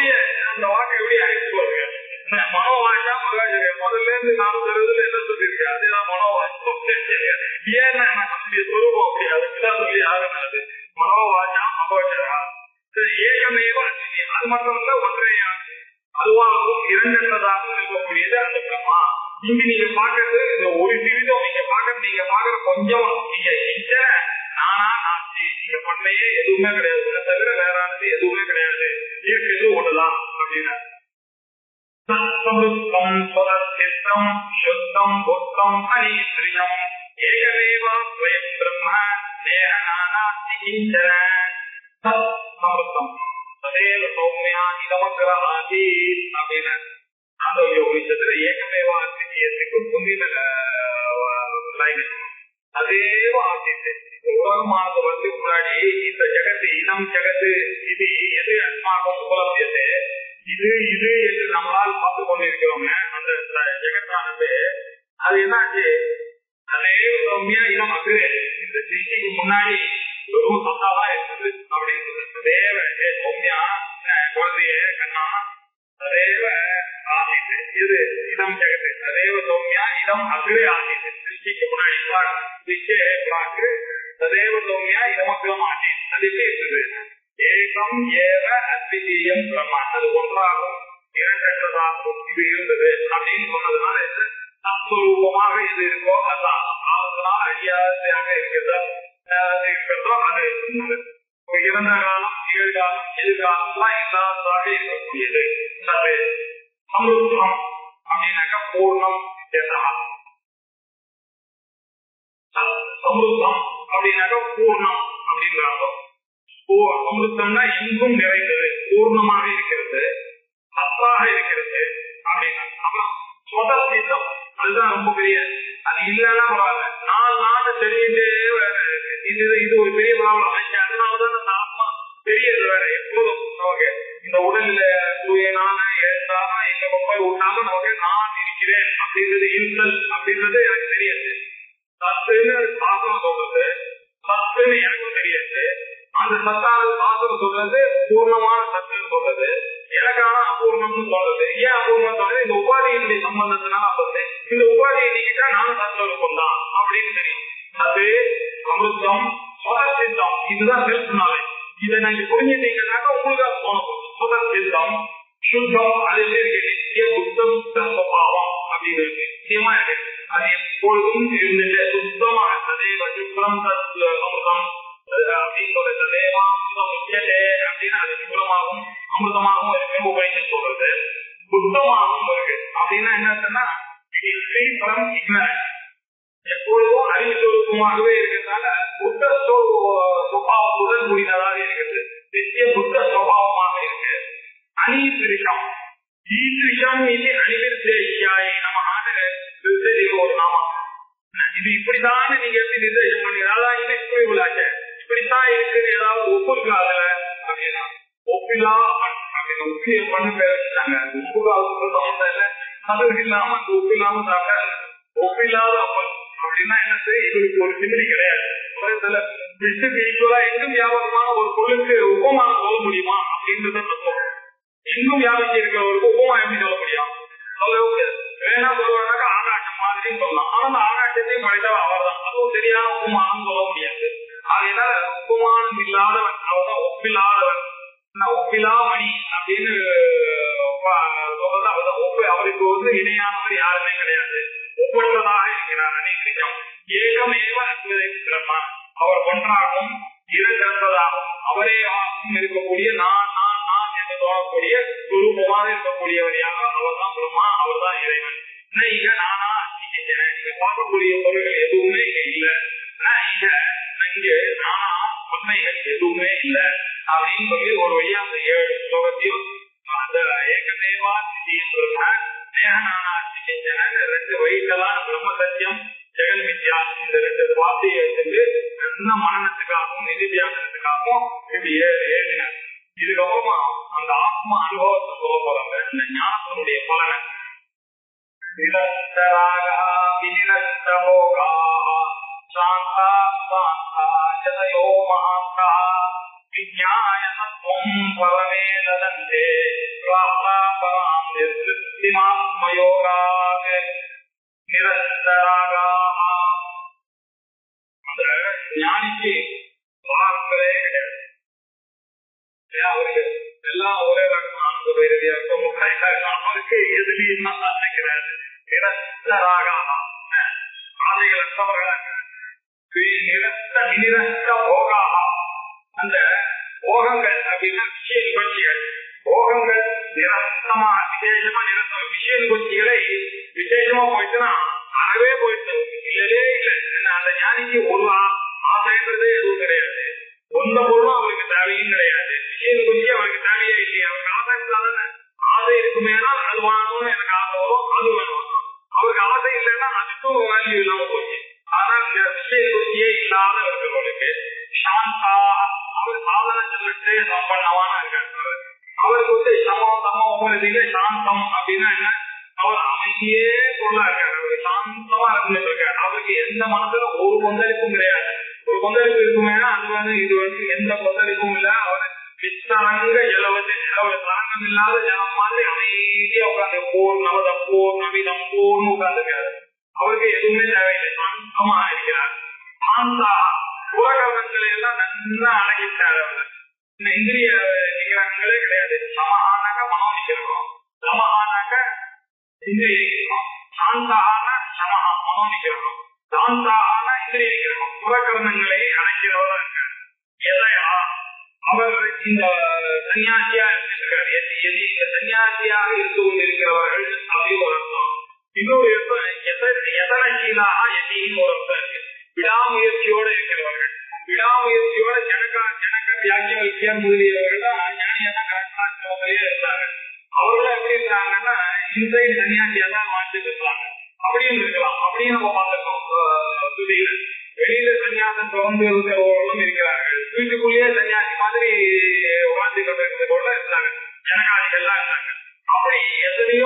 Speaker 2: அப்படியே அந்த வாக்கு எப்படி ஆயிடுச்சு பாருங்க. மனோவாச்சா முதல்ல இருந்து 40 என்ன சொல்லிருக்கு, அதுதான் மனோவாச்சம். ஏன்னா நம்முடைய சொரூபம் அப்படி அதுக்குதான் சொல்லி ஆகக்கூடாது. மனோவாச்சா மகோச்சரா ஏகமேவ அஸ்மி. அது மட்டும் இல்ல, ஒன்றையாக அதுவாகவும் இரண்டற்றதாகவும் இருக்கக்கூடியது அந்த பிரம்மா. இங்க நீங்க பாக்குறது இந்த ஒரு சிறிதும் நீங்க பாக்குற கொஞ்சம் நீங்க நானா நாச்சி நீங்க பண்ணையே எதுவுமே கிடையாது. இதை தவிர வேறானது எதுவுமே கிடையாது. இருக்கிறது ஒண்ணுதான் அப்படின்னா சுத்தம் புத்தம் ஹரிஸ்ரீயம் ஏகமேவா ஸ்வயம் பிரம்ம தேகநானாஸ்தி கிஞ்சன சமர்த்தம் ததேவ சௌமியா இதமக்ரஹாதி அப்படின்னு அந்த உபநிஷத்துல ஏகமேவா ஸ்திதியத்துக்கு புந்தின அதேவ ஆசித்து உலகமானது வந்து முன்னாடி இந்த ஜெகத்து இனம் ஜெகத்து இது எது அஸ்மாகம் உபலபியது இது இது என்று நம்மளால் பார்த்து கொண்டிருக்கிறோங்க. அந்த ஜெகத்தானது அது என்னாச்சு, அதேவ சௌமியா இனம் அக்ரே இந்த சிருஷ்டிக்கு முன்னாடி வெறும் சத்தாதான் இருக்குது அப்படின்னு தேவ சௌமியா குழந்தைய கண்ணா அதேவ ஆசித்து இது இதம் ஜெகத்து அதேவ சௌமியா இதம் அக்ரே ஆசித்து சிருஷ்டிக்கு முன்னாடி பாக்கு ததேவ சௌமியா இதமக்ரம் ஆசித்து அதுக்கு இருக்குது ஏகம் ஏவ அத்விதீயம் பிரம்மா. அது ஒன்றாகும் இரண்டற்றதாகும் இது இருந்தது அப்படின்னு சொன்னதுனால தத்ஸ்வரூபமாக இது இருக்கோ அதான் அதனால் அழியாதையாக இருக்கிறதோ அது இறந்த காலம் நிகழ்காலம் எதிர்காலம்லாம் இல்லாததாக இருக்கக்கூடியது. சமருத்தம் அப்படின்னாக்கா பூர்ணம் சமருத்தம் அப்படின்னாக்கா பூர்ணம் அப்படிங்கிறாங்க. அமிர்தம்னா எங்கும் நிறைந்தது பூர்ணமாக இருக்கிறது சத்தாக இருக்கிறது அப்படின்னா. அப்புறம் சொதப்பித்தம் அதுதான் ரொம்ப பெரிய, அது இல்லைன்னா பரவாயில்ல. 4 நாள் தெரிஞ்சுட்டே இது ஒரு பெரிய ப்ராப்ளம். அதனாலதான் அந்த ஆத்மா பெரியது வேற. எப்போதும் நமக்கு இந்த உடல்ல தூயனான ஏற்றான எங்க போய் விட்டாலும் நமக்கு நான் இருக்கிறேன் அப்படின்றது இன்சல் அப்படின்றது எனக்கு தெரியாது. சத்துன்னு சாசனம் சொல்றது சத்துன்னு எனக்கும் தெரியாது. அந்த சத்தான சாசனம் சொல்றது பூர்ணமான சத்துன்னு சொல்றது, எனக்கான அபூர்ணம்னு சொல்றது. ஏன் அபூர்ணம் சொல்றது, இந்த உபாதியினுடைய சம்பந்தத்தினால சொல்றேன். இந்த உபாதியை நீக்கிட்டா நானும் சத்துவருக்கும் தான் அப்படின்னு தெரியும். அது அமிர்தம் சுதர்சித்தம் இதுதான் செல்ஃப் நாலேஜ். இதை நீங்க புரிஞ்சுட்டீங்கன்னாக்கா உங்களுக்கு அது தோணும். சுதர்சித்தம் சுத்தம் அது நித்திய புத்தம் சுபாவம் அப்படின்னு இருக்கு. நிச்சயமா இருக்கு. அது எப்பொழுதும் இருந்துட்டு சுத்தமாக சதேவ சுத்தம் அமிர்தம் அப்படின்னு சொல்றது தேவாமிர்தம் உச்சதே அப்படின்னு அது சுத்தமாகவும் அமிர்தமாகவும் இருக்கு உபயோகிச்சு சொல்றது. புத்தமாகவும் இருக்கு அப்படின்னா என்னன்னா எப்பொழுதும் அறிவு சொரூபமாகவே இருக்கிறதால புத்த சுபாவத்துடன் கூடினதாக இருக்கிறது. நித்திய புத்த சுபாவமாக இருக்கு. அனீதிரிஷம் ஈதிரிஷம் இது அனிர்தேஷியாய் நமகான ஒரு நாமம். இது இப்படிதான் நீங்க எப்படி நிர்தேசம் பண்ணீங்க இப்படி உள்ளாச்சு இப்படித்தான் இருக்குது. ஏதாவது ஒப்பு இருக்கா அதுல அப்படின்னா ஒப்பிலா அப்படின்னு ஒப்பிய பண்ண பேர் வச்சுட்டாங்க. உப்புகாவுக்கு இல்ல அது இல்லாம அந்த ஒப்பு இல்லாம சாப்பிட்டா ஒப்பில்லாத அப்பன் அப்படின்னா என்னது, இவருக்கு ஒரு சிந்தனை கிடையாது. ஈக்குவலா எங்கும் வியாபகமான ஒரு பொருளுக்கு உபமான சொல்ல முடியுமா அப்படின்றத தத்துவம். எங்கும் வியாபிச்சு இருக்கிறவருக்கு உபமா எப்படி சொல்ல முடியும், சொல்லவே முடியாது. வேணா சொல்லுவாங்க ஆகாட்டம் மாதிரின்னு சொல்லலாம். ஆனா அந்த ஆகாட்டத்தையும் மனிதர் அவர் தான். அதுவும் சரியான உபமானம் சொல்ல முடியாது. அதனால உபமானம் இல்லாதவன் அவர்தான் ஒப்பில்லாதவன். ஒப்பிலா மணி அப்படின்னு சொல்றது அவர்தான். அவருக்கு வந்து இணையானவர் யாருமே கிடையாது. ஒவ்வொன்றதாக இருக்கிறார். அநேகம் ஏகமேவ பிரம்மா அவர் ஒன்றாகவும் இரண்டற்றதாகவும் அவரே ஆகும் இருக்கக்கூடிய நான் நான் நான் என்று சொல்லக்கூடிய குருபமாக இருக்கக்கூடியவர் யாரோ அவர் தான் பிரம்மா, அவர் தான் இறைவன். இங்க நானா நீங்க பார்க்கக்கூடிய பொருள்கள் எதுவுமே இங்க இல்ல. இங்க நானா உண்மைகள் எதுவுமே இல்ல அப்படின்னு சொல்லி ஒரு வழியா அந்த 7 ஸ்லோகத்தையும் அந்த ஏகதேவா ரெண்டு வழிகளான பிரம்ம சத்தியம் ஜெகன் வித்யா இந்த 2 வார்த்தையை எடுத்துட்டு நல்ல மனநத்துக்காகவும் நிதித்தியாசனத்துக்காகவும் இப்படி எழுதினார். இதுக்கப்புறமா அந்த ஆத்மா அனுபவத்தை சொல்ல போறாங்க. இந்த ஞானத்தினுடைய பலனை அந்த ஞானிக்கு வார்த்தையே கிடையாது. அவருக்கு எல்லாம் ஒரே ரகமான அவருக்கு எதிரியும் நினைக்கிறாரு. நிரஸ்தராக ஆதைகளற்றவர்களாக போகாக அந்த போகங்கள் அப்படின்னா விஷய நிகழ்ச்சிகள். போகங்கள் நிரந்தரமா விசேஷமா நிரந்தர விஷய நிகழ்ச்சிகளை விசேஷமா போயிட்டுன்னா அறவே போயிட்டு இல்லவே இல்லை. அந்த ஞானிக்கு ஒரு ஆசைன்றதே எதுவும் கிடையாது. சொந்த பொருளும் அவருக்கு தேவையும் கிடையாது. விஷய நிகழ்ச்சி அவருக்கு தேவையே இல்லையா. அவருக்கு ஆசை இருந்தாதானே. ஆசை இருக்குமேனா அது வாங்கணும்னு எனக்கு ஆசை வரும், அது வேணும். அவருக்கு ஆசை இல்லைன்னா அதுக்கும் வேல்யூ இல்லாம போச்சு. ஆனால் இந்த விஷய நிகழ்ச்சியே இல்லாதவர்களுக்கு சாந்தா அவர் சாதனை சொல்லிட்டு பண்ணவானா இருக்காரு. அவருக்கு வந்து சமம் உங்களுக்கு சாந்தம் அப்படின்னா என்ன, அவர் அமைதியே பொருளா இருக்காரு. அவரு சாந்தமா இருந்துட்டு இருக்காரு. அவருக்கு எந்த மனசுல ஒரு கொந்தளிப்பும் கிடையாது. ஒரு கொந்தளிப்பு இருக்குமே அது வந்து இது வந்து எந்த கொந்தளிப்பும் இல்ல. அவர் வித்தரங்க ஜலவத்தை அவர் தரங்கம் இல்லாத ஜலம் மாதிரி அமைதியா உட்காந்து போர் நமத போர் நமிதம் போர்னு உட்கார்ந்துருக்காரு. அவருக்கு எதுவுமே தேவையில்லை, சாந்தமா இருக்கிறார். சாந்தா புறகரணங்களை எல்லாம் நல்லா அடங்கிட்டாரு. அவர் இந்த இந்திரிய நிகரங்களே கிடையாது. சமஹானாக்க மனம் நிக்கிறோம், சமஹானாக்க இந்திரிய நிக்கிறோம், சாந்தான சமஹா மனம் நிக்கிறோம், சாந்தான இந்திரிய நிக்கிறோம். புறகரணங்களை அடைக்கிறவரா இருக்காரு. எதையா அவர் இந்த சன்னியாசியா இருக்காரு. இந்த சன்னியாசியாக இருந்து கொண்டிருக்கிறவர்கள் அப்படின்னு ஒரு அர்த்தம். இன்னொரு எதனீலாக எதின்னு ஒரு அர்த்தம் இருக்கு. விடாமுயற்சியோட இருக்கிறவர்கள். விடாமுயற்சியோட ஜனக யாக்கியவல்கியா முதலியவர்கள் தான் ஞானியான கரெக்டாக இருந்தாங்க. அவர்களும் எப்படி இருக்காங்கன்னா இன்சைட் சன்னியாசியா தான் மாற்றிட்டு இருக்காங்க அப்படின்னு இருக்கலாம். அப்படின்னு நம்ம பார்த்துருக்கோம். வெளியில சன்னியாசம் தொடர்ந்து இருக்கிறவர்களும் இருக்கிறார்கள். வீட்டுக்குள்ளேயே சன்னியாசி மாதிரி உட்கார்ந்து கொண்டு இருந்தாங்க. ஜனகாதிகள்லாம் இருந்தாங்க. அப்படி எத்தனையோ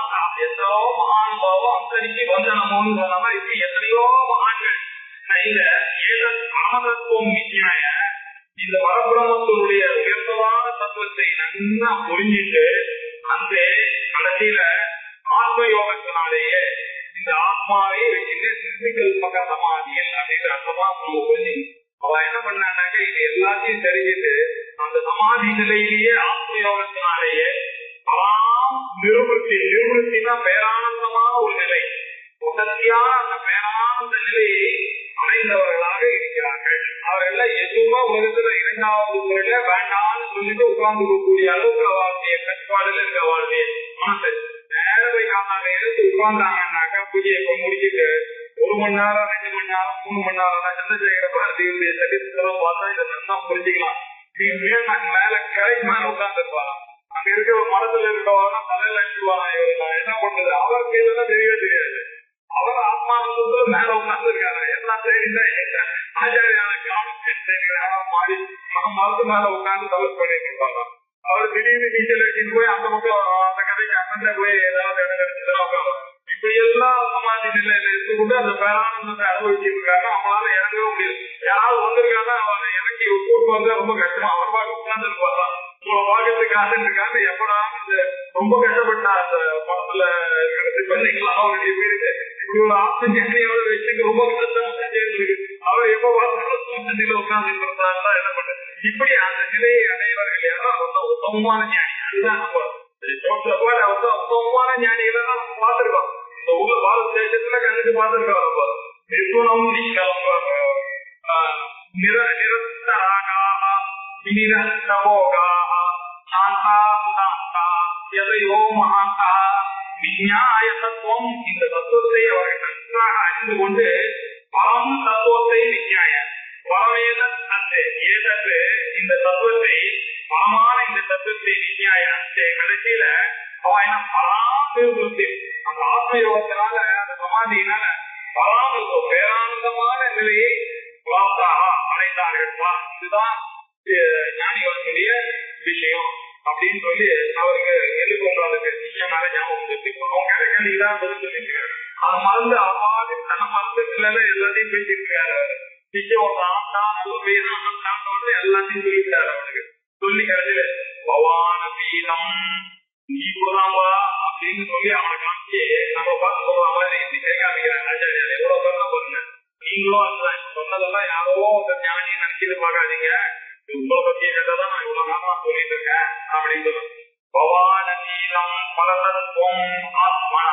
Speaker 2: மகானுபாவம் அந்தரிக்கு வந்தனமோன்னு சொன்ன மாதிரி இப்படி எத்தனையோ மகான்கள் இந்த ஆமதத்துவம் விஞ்ஞாய இந்த பரபிரமத்தினுடைய உயர்ந்தமான தத்துவத்தை நல்லா புரிஞ்சிட்டு அந்த கடைசியில ஆத்ம யோகத்தினாலேயே இந்த ஆத்மாவை வச்சுட்டு நிர்விகல்பக சமாதிகள் அப்படின்ற அர்த்தமா நம்ம புரிஞ்சு அவ என்ன பண்ணாங்க, இது எல்லாத்தையும் தெரிஞ்சுட்டு அந்த சமாதி நிலையிலேயே ஆத்ம யோகத்தினாலேயே நிர்வൃத்தினா பேரானந்தமான ஒரு நிலை, உடனடியான அந்த பேரானந்த நிலையை அடைந்தவர்களாக இருக்கிறார்கள். அவர்கள் எதுவுமே உலகத்துல இரண்டாவது முறையில வேண்டாம்னு சொல்லிட்டு உட்கார்ந்து கூடிய அளவுக்கு அவருடைய கட்டுப்பாடுல இருக்க அவருடைய மனசு நேரவை காணாங்க எடுத்து உட்கார்ந்தாங்கன்னாக்கா பூஜையை இப்ப முடிச்சுட்டு 1 மணி நேரம் 2 மணி நேரம் 3 மணி நேரம் சந்திரசேகர பாரதியுடைய சரித்திரம் பார்த்தா இதை நல்லா புரிஞ்சுக்கலாம். மேல கிளைக்கு மேல உட்கார்ந்து இருப்பாராம். அங்க இருக்க மரத்துல இருக்கவங்க தலையில அடிச்சுவாராம். இவரு என்ன பண்றது, அவருக்கு இதெல்லாம் தெரியவே தெரியாது. அவர் ஆத்மானந்தத்துல மேல உட்கார்ந்து இருக்காரு. எல்லாம் தெரியுதா ஆச்சாரியான காலம் மாறி மரத்து மேல உட்கார்ந்து தவறு பண்ணிட்டு இருப்பாராம். அவர் திடீர்னு நீச்சல் வச்சுட்டு போய் அந்த பக்கம் அந்த கதைக்கு அண்ணன்ல போய் ஏதாவது இடம் உட்காரும். இப்ப எல்லா சமாதி நிலையில இருந்து கூட அந்த பேரானந்தத்தை அனுபவிச்சுட்டு இருக்காங்க. அவங்களால இறங்கவே முடியாது. யாராவது வந்திருக்காங்க அவரை இறக்கி கூட்டு வந்தா ரொம்ப கஷ்டமா அவர் பாட்டு உட்கார்ந்து இருப்பாரா. உங்களை பாக்கிறதுக்காக இருக்காங்க. எப்படா ரொம்ப கஷ்டப்பட்ட அந்த படத்துல பண்ணிக்கலாம் அவருடைய பேருக்கு இப்படி ஒரு ஆத்ம வச்சுட்டு ரொம்ப கஷ்டமா இருக்கு. அவர் எப்ப பார்த்தாலும் உட்கார்ந்து இருந்தாருன்னா என்ன பண்றது. இப்படி அந்த நிலையை அடையவர்கள் யாரும் ரொம்ப உத்தமமான ஞானி. அதுதான் நம்ம உத்தமமான ஞானிகளை தான் நம்ம பார்த்திருக்கோம். இந்த ஊர்ல பாரத தேசத்துல கண்ணுக்கு பார்த்திருக்கோம். ரொம்ப நிர்குணம் நிஷ்கலம் நிரந்தராக நிரந்தபோகாக சாந்தா சுதாந்தா எதையோ மகாந்தா விஞ்ஞாய தத்துவம். இந்த தத்துவத்தை அவர்கள் நன்றாக அறிந்து கொண்டு பரம் தத்துவத்தை விஞ்ஞாய பரமேத அந்த ஏதற்கு இந்த தத்துவத்தை பரமான இந்த தத்துவத்தை விஞ்ஞாய கடைசியில அவன் என்ன பராமிருத்தி அந்த ஆத்மயோகத்தினால அந்த சமாதியினால பராமிருத்தம் பேரானந்தமான நிலையை பிராப்தாக அடைந்தார்கள். இதுதான் ஞானிகளுடைய விஷயம் அப்படின்னு சொல்லி அவருக்கு எதிர்கொள்றதுக்கு நிச்சயமாக ஞாபகம் வச்சுக்கணும். அவங்க இடைக்கணிதான் சொல்லிருக்காரு. அது மறந்து அவ்வாறு தன்னை மறந்துல எல்லாத்தையும் பேசியிருக்காரு. நிச்சயம் எல்லாத்தையும் சொல்லிட்டாரு. அவனுக்கு சொல்லி கடைசியில பவான பீதம் நீ கொடுலாமா அப்படின்னு சொல்லி அவனை காமிச்சு நம்ம பார்த்து சொல்ற மாதிரி இப்படி கேட்காதீங்கிறாங்க ஆச்சாரியார். எவ்வளவு பேர் நம்புறேன். நீங்களும் அதுதான் சொன்னதெல்லாம் யாரோ ஒரு ஞானி நினைச்சிட்டு பார்க்காதீங்க. உங்களை பத்திய கதைதான் நான் இவ்வளவு நாளா சொல்லிட்டு இருக்கேன் அப்படின்னு சொல்லுங்க. பவானீலம் பரதத்துவம் ஆத்மனா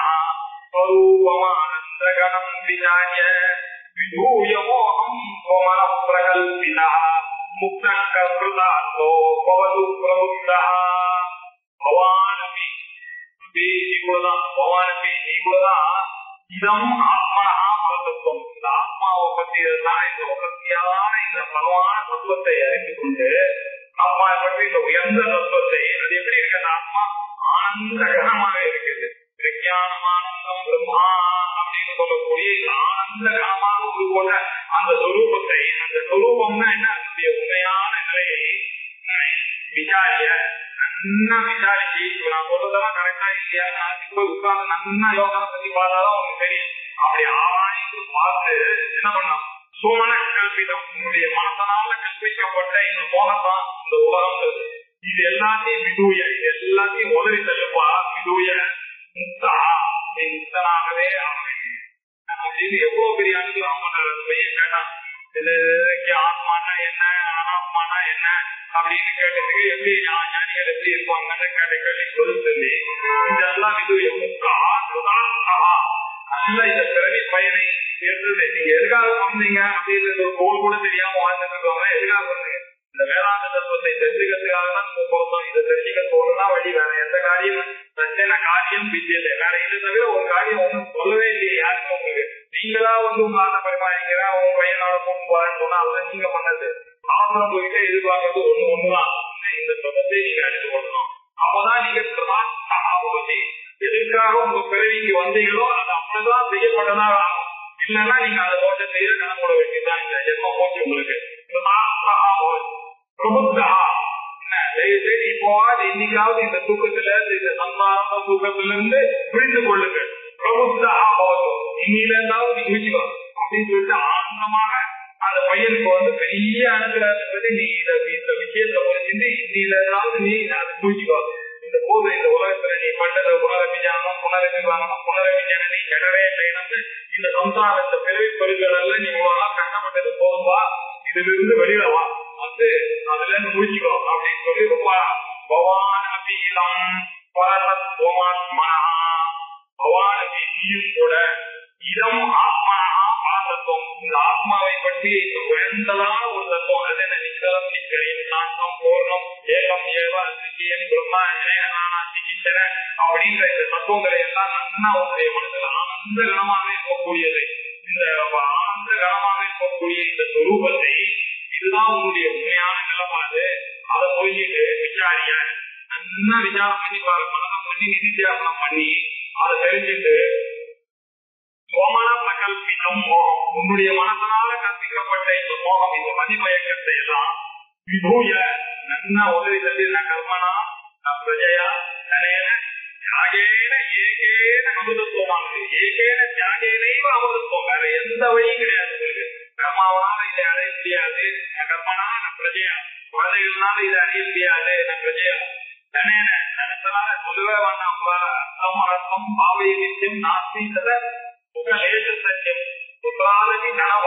Speaker 2: ஸ்வரூபமானந்தகணம் விஜாய விதூயமோகம் கோமல பிரகல்பிதா முக்தங்கர்தாத்தோ பவது பிரபுத்தா. பவானபி இவ்வளவுதான். பவானபி இவ்வளவுதான். இதம் ஆத்மனா பரதத்துவம். இந்த ஆத்மாவை பற்றியதுதான் இந்த உலகத்தியான இந்த பலவான தத்துவத்தை அறிந்து கொண்டு ஆத்மாவை பற்றி இந்த உயர்ந்த தத்துவத்தை அது எப்படி இருக்கு? அந்த ஆத்மா ஆனந்த கனமாக இருக்குது. விஞ்ஞானமானந்தம் பிரம்மா அப்படின்னு சொல்லக்கூடிய இந்த ஆனந்த கனமாக உருவோட அந்த சொரூபத்தை, அந்த சொரூபம்னா என்ன, அதனுடைய உண்மையான நிலையை விசாரிய நன்னா விசாரிச்சு நான் சொல்றதெல்லாம் கரெக்டா இல்லையா, நான் இப்ப உட்கார்ந்து நன்னா யோகனை பத்தி பார்த்தாலும் அவனுக்கு தெரியும். அப்படி ஆராய்ந்து பார்த்து என்ன பண்ணலாம், சோமன கல்பிதம், உன்னுடைய மனசனால கல்பிக்கப்பட்ட இந்த மோகத்தான் இந்த உலகம். இது எல்லாத்தையும் விதூய, இது எல்லாத்தையும் உதவி தள்ளுப்பா. விதூய முக்தா, நீ முக்தனாகவே அப்படின்னு எவ்வளவு பெரிய அனுகிரகம் பண்றது. பையன் கேட்டான், இது ஆத்மானா என்ன அனாத்மானா என்ன அப்படின்னு கேட்டதுக்கு எப்படி ஞானிகள் எப்படி இருப்பாங்கன்னு கேட்ட கேள்வி சொல்லி இதெல்லாம் விதூய முக்தா நல்ல இந்த பிறவி பயனை சேர்ந்தது. நீங்க எதுக்காக வந்தீங்க அப்படின்றது ஒரு கோல் கூட தெரியாம வாழ்ந்துட்டு இருக்கவங்க எதுக்காக வந்தீங்க? இந்த வேதாந்த தத்துவத்தை தெரிஞ்சுக்கிறதுக்காக தான் நம்ம பொறுத்தோம். இதை தெரிஞ்சுக்கிறதுனா வழி வேற எந்த காரியம் பிரச்சனை காரியம் வித்தியது வேற இது தவிர ஒரு காரியம் ஒண்ணும் சொல்லவே இல்லையே யாருக்கும். உங்களுக்கு நீங்களா உங்க ஆட்ட பரிமாறிக்கிறா உங்க பையனோட பொண்ணு போறேன்னு சொன்னா அதெல்லாம் நீங்க பண்ணது. அவசரம் போயிட்டு எதிர்பார்க்கறது ஒண்ணுதான். இந்த தத்துவத்தை நீங்க அடித்து கொள்ளணும். அப்பதான் நீங்க பிரதான எதுக்காக உங்க பிறவிக்கு வந்தீங்களோ அது அப்படிதான் செய்யப்பட்டதா ஆகும். இல்லைன்னா நீங்க அந்த தோட்டத்தையே கணக்கூட வேண்டியதுதான். இந்த ஜென்மம் போச்சு உங்களுக்கு. பிரபுத்தா இப்போ இன்னைக்காவது இந்த தூக்கத்துல இந்த சம்பாரம்ப தூக்கத்திலிருந்து புரிந்து கொள்ளுங்கள். பிரபுத்தா போதும் இன்னில இருந்தாவது நீ குளிச்சுக்கோ அப்படின்னு சொல்லிட்டு ஆனந்தமாக அந்த பையனுக்கு பெரிய அனுகிரகத்தை நீ இந்த விஷயத்தை புரிஞ்சுட்டு இன்னில இருந்தாவது நீ அதை குளிச்சுக்கோ. இந்த போது இந்த உலகத்துல நீ பட்டத புனரபிஜானம் புனரபிஜன நீ கெடவே இல்லைன்னு இந்த சம்சாரத்தை பிறவி பெருகள் எல்லாம் நீ இவ்வளவு கஷ்டப்பட்டது போதும்பா, இதுல இருந்து வெளியில வா வந்து அதுல இருந்து முடிச்சுக்கோ அப்படின்னு சொல்லி ரொம்ப பவான் அபீலம் பரதத்வமாத்மா பவான் அபியும் கூட இதம் ஆத்மனா பரதத்துவம். இந்த ஆத்மாவை பற்றி இந்த உயர்ந்ததான ஒரு தத்துவம். அது என்ன நிச்சலம் நிச்சயம் சாந்தம் பூர்ணம் ஏகம் ஏவ அத்விதீயம் பிரம்மா சிகிச்சன அப்படின்ற இந்த தத்துவங்களை எல்லாம் நன்னா உங்களுடைய மனசுல ஆனந்த கனமாக இருக்கக்கூடியது. இந்த ஆனந்த கனமாக இருக்கக்கூடிய இந்த சொரூபத்தை இதுதான் உங்களுடைய உண்மையான நிலப்பாடு. அதை புரிஞ்சுட்டு விசாரியா நல்லா விசாரம் பண்ணி மனநம் பண்ணி நிதித்தியாசனம் பண்ணி அதை தெரிஞ்சுட்டு சோமன பிரகல்பிதம் மோகம், உன்னுடைய மனசனால கற்பிக்கப்பட்ட இந்த மோகம் இந்த மதிமயக்கத்தை எல்லாம் விதூய நன்னா உதவி தந்தின கர்மனா பிரஜையா தனேன தியாகேன ஏகேன அமிர்தத்துவமானது. ஏகேன தியாகேனைவ அமிர்தத்துவம். வேற எந்த வழியும் கிடையாது. கர்மாவனால இதை அடைய முடியாது. கர்மனா பிரஜையா, குழந்தைகள்னால இதை அடைய முடியாது. பிரஜையா தனேன தனத்தினால சொல்லவே வேண்டாம். அர்த்தம் பாவை நிச்சயம் நாஸ்தி தத முகலேச சத்தியம் புத்திராலகி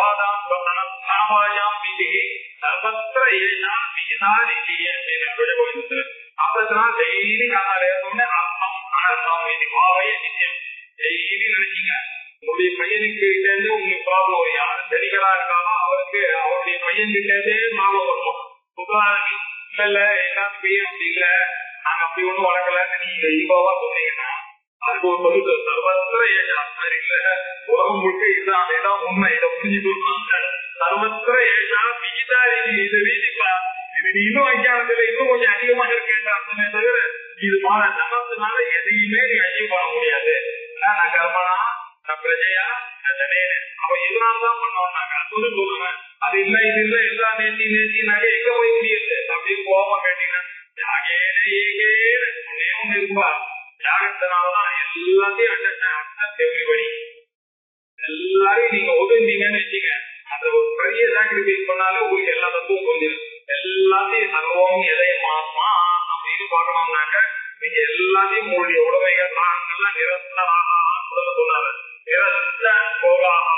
Speaker 2: தனபாயாம் விதி சர்வத்திர ஏஷா விகிதாரிதியே அப்படின்னு அப்பதான் டெய்லி காலையில அர்த்தம் அனர்த்தம் இது பாவைய நிச்சயம் டெய்லி நினைச்சீங்க. உங்களுடைய பையனுக்கு சேர்ந்து உங்களுக்கு ப்ராப்ளம் வரும். யாரு செடிகளா இருக்காலும் அவருக்கு அவருடைய பையன் கிட்டே ப்ராப்ளம் வரும். புத்திராலகி இல்ல எல்லாரும் பையன் அப்படி இல்ல நாங்க அப்படி ஒண்ணும் வளர்க்கலன்னு நீங்க ஈகோவா சொன்னீங்கன்னா அதுக்கு ஒரு சொல்லுது. சர்வத்திர ஏஷா சரி இல்ல உலகம் முழுக்க இதுதான் அதேதான் உண்மை. இதை புரிஞ்சு சர்வத்திர ஏஷா விகிதாரிதி இது வீதிப்பா. இது நீ இன்னும் வைக்கானதுல இன்னும் கொஞ்சம் அதிகமாக இருக்கேன் அர்த்தமே தவிர இது போன ஜபத்தினால எதையுமே நீ அச்சீவ் பண்ண முடியாது. நான் கர்மனா நான் பிரஜையா அப்ப இதனால்தான் பண்ணோம்னாங்க அது சொல்லுங்க. அது இல்ல இது இல்ல எல்லா நேர்த்தி நகை எங்க போய் முடியுது அப்படின்னு போகாம கேட்டீங்கன்னா தியாகேன ஏகேன ஒன்னே ஒண்ணு இருக்குப்பா. தியாகத்தினாலதான் எல்லாத்தையும் தெளிவடி எல்லாரையும் நீங்க ஒதுந்தீங்கன்னு வச்சுக்க. அந்த ஒரு பெரிய சாக்ரிஃபைஸ் பண்ணாலும் உங்களுக்கு எல்லா தத்துவம் கொஞ்சம் எல்லாத்தையும் சர்வம் எதையும் மாமா அப்படின்னு பார்க்கணும்னாக்க நீங்க எல்லாத்தையும் உங்களுடைய உடமைகள் எல்லாம் நிரந்தராக சொன்னாரு. நிரந்த போலாக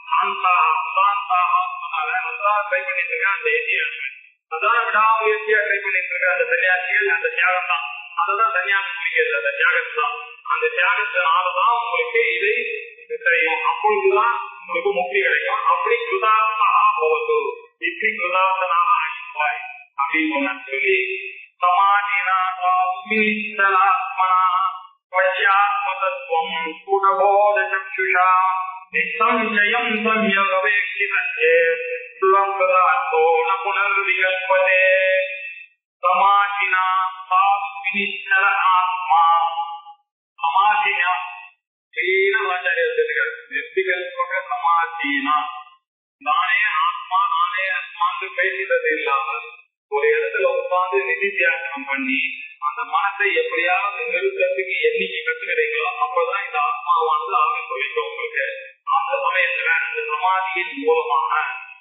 Speaker 2: ட்ரை பண்ணிட்டு இருக்கேன். அந்த அதான் விடாமுயற்சியா ட்ரை பண்ணிட்டு இருக்க அந்த சன்னியாசிகள் அந்த தியாகம் தான். அதுதான் சன்னியாசம் முடிக்கிறது, அந்த தியாகத்தை தான். அந்த தியாகத்தினாலதான் உங்களுக்கு இதை தெரியும். அப்பொழுதுதான் உங்களுக்கு முக்தி கிடைக்கும். அப்படி கிருதார்த்தனாக போவது, இப்படி கிருதார்த்தனாக ஆகிப்பாய் அப்படின்னு சொல்லி சமாதினாத்மனா பஷ்யாத்மதத்வம் குணபோத சக்ஷுஷா நிசம்சயம் சம்யகவேக்ஷிதே சுலம்பதாத்தோ ந புனர்விகல்பதே. சமாதினா சாஸ்வினிச்சல ஆத்மா. சமாதினா சமாதினா நானே ஆத்மா நானே ஆத்மான்னு பேசுறது இல்லாமல் ஒரு இடத்துல உட்கார்ந்து நிதித்தியாசனம் பண்ணி அந்த மனத்தை எப்படியாவது நிறுத்தத்துக்கு எண்ணிக்கை கற்றுக்கிறீங்களோ அப்பதான் இந்த ஆத்மாவானது ஆக சொல்லிக்கும் உங்களுக்கு. அந்த சமயத்துல அந்த சமாதியின் மூலமாக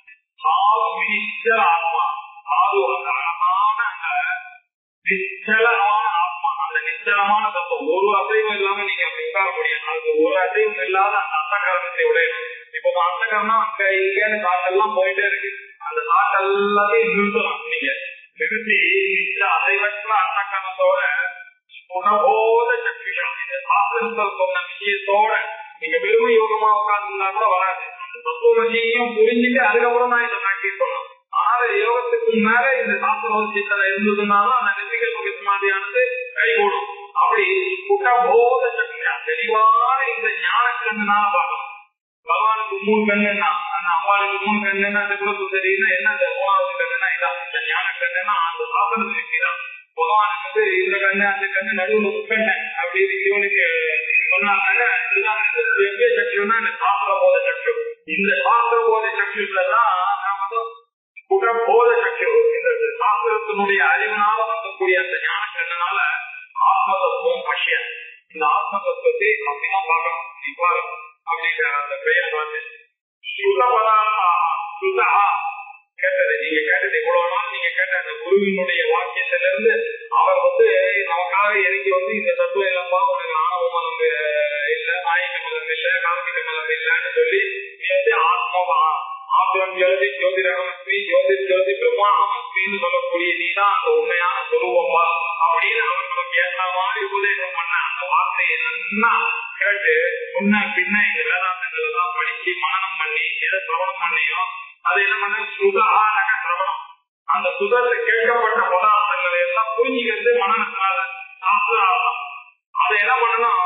Speaker 2: ஆத்மா அது ஒரு அழகான நிச்சலமான ஆத்மா, அந்த நிச்சலமான தத்துவம் ஒரு அசைவம் இல்லாம நீங்க உட்கார முடியும். அதுக்கு ஒரு அசைவம் இல்லாத அந்த அந்தகரணத்தை உடையணும். இப்போ அந்தகரணம் அங்க இங்கன்னு காட்டெல்லாம் போயிட்டே இருக்கு. அந்த காட்டு எல்லாத்தையும் நிறுத்தலாம். நீங்க நிறுத்தி அசைவற்ற அந்தகரணத்தோட குணபோத சக்தியா இந்த சாஸ்திரத்தில் சொன்ன விஷயத்தோட நீங்க பெருமை யோகமா உட்கார்ந்துருந்தா கூட வராது. அந்த தத்துவத்தையும் புரிஞ்சுட்டு அதுக்கப்புறம் தான் இந்த பிராக்டிஸ் பண்ணணும். ஆனால் யோகத்துக்கு மேல இந்த சாஸ்திர சித்தனை இருந்ததுனாலும் அந்த நெத்திகள் மாதிரியானது கைகூடும். அப்படி குணபோத சக்தியா தெளிவான இந்த ஞான கண்ணுனால பார்க்கணும். பகவானுக்கு 3 கண்ணுன்னா அந்த அம்மாளுக்கு 3 கண்ணுன்னா அந்த குலத்து தெரியுதுன்னா என்ன அந்த 3வது கண்ணுனா இதான் இந்த ஞான கண்ணுன்னா அந்த சாஸ்திர சக்திதான். பகவானுக்கு இந்த கண்ணு அந்த கண்ணு நடுவுல முக்கண்ண அப்படின்னு இவனுக்கு சொன்னாங்க. இதுதான் எவ்விய சக்தினா இந்த சாஸ்திர போத சக்தி. இந்த சாஸ்திர போத சக்திதான் குணபோத சக்தி. இந்த சாஸ்திரத்தினுடைய அறிவினால வந்தக்கூடிய அந்த ஞான கண்ணனால ஆத்மதத்துவம் பஷ்ய இந்த ஆத்மதத்துவத்தை அப்படின்னா பார்க்கணும். இவ்வாறு அப்படிங்கிற அந்த பெயர் பார்த்து சுத பதார்த்தா சுதா கேட்டது. நீங்க கேட்டது இவ்வளவு நாள் நீங்க கேட்ட அந்த குருவினுடைய வாக்கியத்திலிருந்து அவர் நமக்காக எனக்கு இந்த தத்துவம் இல்லப்பா உனக்கு ஆணவ மலம் இல்ல ஆயிக்க மலம் இல்ல கார்மிக மலம் இல்லன்னு சொல்லி ஆத்மபா ஆத்மம் ஜோதி ஜோதிரகமஸ்மி ஜோதி ஜோதி பிரம்மாணமஸ்மின்னு சொல்லக்கூடிய நீதான் அந்த உண்மையான சொரூபப்பா அப்படின்னு அவர் நமக்கு ஏற்ற மாதிரி உபதேசம் பண்ண அந்த வார்த்தையை நல்லா கேட்டு முன்ன பின்ன இந்த வேதாந்தங்கள் எல்லாம் படிச்சு மனனம் பண்ணி எதை சிரவணம் பண்ணியோ அதை என்ன பண்ண சுதான சிரவணம். அந்த சுதத்தை கேட்கப்பட்ட பதார்த்தங்களை எல்லாம் புரிஞ்சுக்கிறது மனநத்தினால சாஸ்திரம். அதை என்ன பண்ணணும்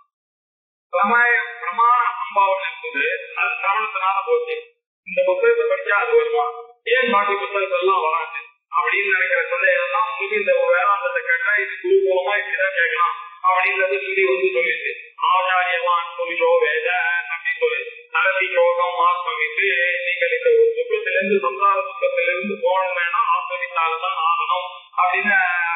Speaker 2: பிரமாண சம்பாவனை இருக்குது. அது சிரவணத்தினால போச்சு. இந்த புத்தகத்தை படிச்சா அது வருமா, ஏன் பாக்கி புத்தகத்தெல்லாம் வராது அப்படின்னு நினைக்கிற சந்தேகம் தான் உங்களுக்கு. இந்த வேதாந்தத்தை கேட்டா இது குரு மூலமா இப்படிதான் கேட்கலாம் அப்படின்றது சொல்லிட்டு ஆச்சாரியவான் புரிஷோ வேத அப்படின்னு சொல்லி நலத்தி யோகம் ஆத்மவித்து நீங்கள் இந்த ஒரு துக்கத்திலிருந்து சம்சார துக்கத்திலிருந்து போகணும் வேணா ஆத்மவித்தால்தான் ஆகணும் அப்படின்னு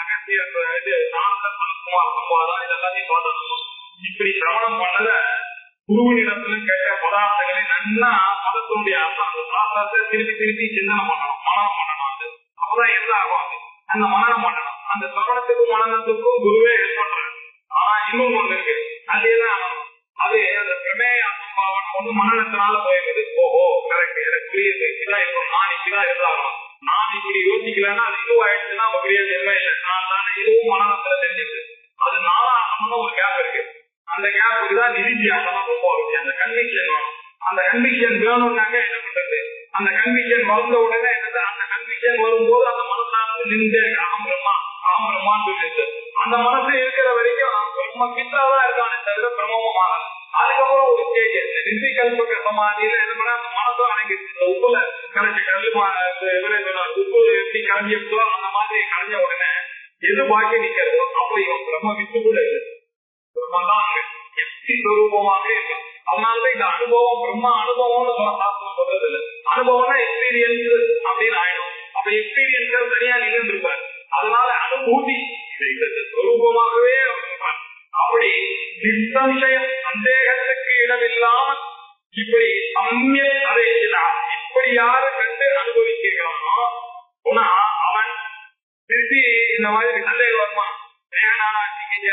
Speaker 2: குமார் சம்பாதான் இதெல்லாத்தையும் பார்த்தோம். இப்படி சிரவணம் பண்ணத குருவனிடத்துல கேட்ட பதார்த்தங்களை நல்லா மதத்தினுடைய அர்த்தம் அந்த சாஸ்திரத்தை திருப்பி சிந்தனை பண்ணணும், மனனம் பண்ணணும். அது அப்பதான் என்ன ஆகும், அந்த மனனம் பண்ணணும். அந்த சிரவணத்துக்கும் மனநத்துக்கும் குருவே ஹெல்ப் பண்றாரு. ஆனா இன்னொன்னு ஒண்ணு இருக்கு, அது என்ன அது அந்த பிரமேய அசம்பாவனை ஒண்ணு மனநத்தினால போயிருக்குது. ஓஹோ கரெக்ட், எனக்கு புரியுது, இப்படிதான் இருக்கும், நான் இப்படிதான் இருந்தாகணும், நான் இப்படி யோசிக்கலன்னா அது இதுவாயிடுச்சுன்னா அவங்க பிரயோஜனமே இல்லை, நான் தானே இதுவும் மனநத்துல தெரிஞ்சுது. அது நாளாகணும்னு ஒரு கேப் இருக்கு. அந்த கேப்புக்கு தான் நிதித்தியாசனம் ரொம்ப அவசியம். அந்த கன்விக்ஷன் வேணும். அந்த கன்விக்ஷன் வேணும்னாக்க என்ன பண்றது, அந்த கன்விக்ஷன் வளர்ந்த உடனே என்னது, அந்த கன்விக்ஷன் வரும்போது அந்த மனசானது நின்று அகம் பிரம்மான்னு சொல்லிட்டு அந்த மனசு இருக்கிற வரைக்கும் பிரம்ம பித்தாதான் இருக்கானே தவிர பிரம்மமாக. அதுக்கப்புறம் ஒரு ஸ்டேஜ் நிர்விகல்ப சமாதியில என்ன பண்ண அந்த மனசும் அடங்கிடுச்சு. இந்த உப்புல கரைச்சி உப்பு எப்படி கரைஞ்சிருக்கோ அந்த மாதிரி கரைஞ்ச உடனே எது பாக்கி நிக்கிறதோ அப்படியும் பிரம்ம வித்து கூட இருக்கு. பிரம்மதான் எப்தி ஸ்வரூபமாக இருக்கு. அதனாலதான் இந்த அனுபவம் பிரம்ம அனுபவம்னு சொல்றது இல்லை. அனுபவம்னா எக்ஸ்பீரியன்ஸ் அப்படின்னு ஆயிடும். அப்ப எக்ஸ்பீரியன்ஸ் தனியா நிகழ்ந்திருப்பார். அதனால அனுபூதி ஸ்வரூபமாகவே இருப்பார். அப்படி நிசம்சயம் சந்தேகத்துக்கு இடமில்லாமல் இப்படி சமய அதேதான் இப்படி யாரு கண்டு அனுபவிக்கிறானோ அவன் திருப்பி இந்த மாதிரி சந்தேகம் வருமா,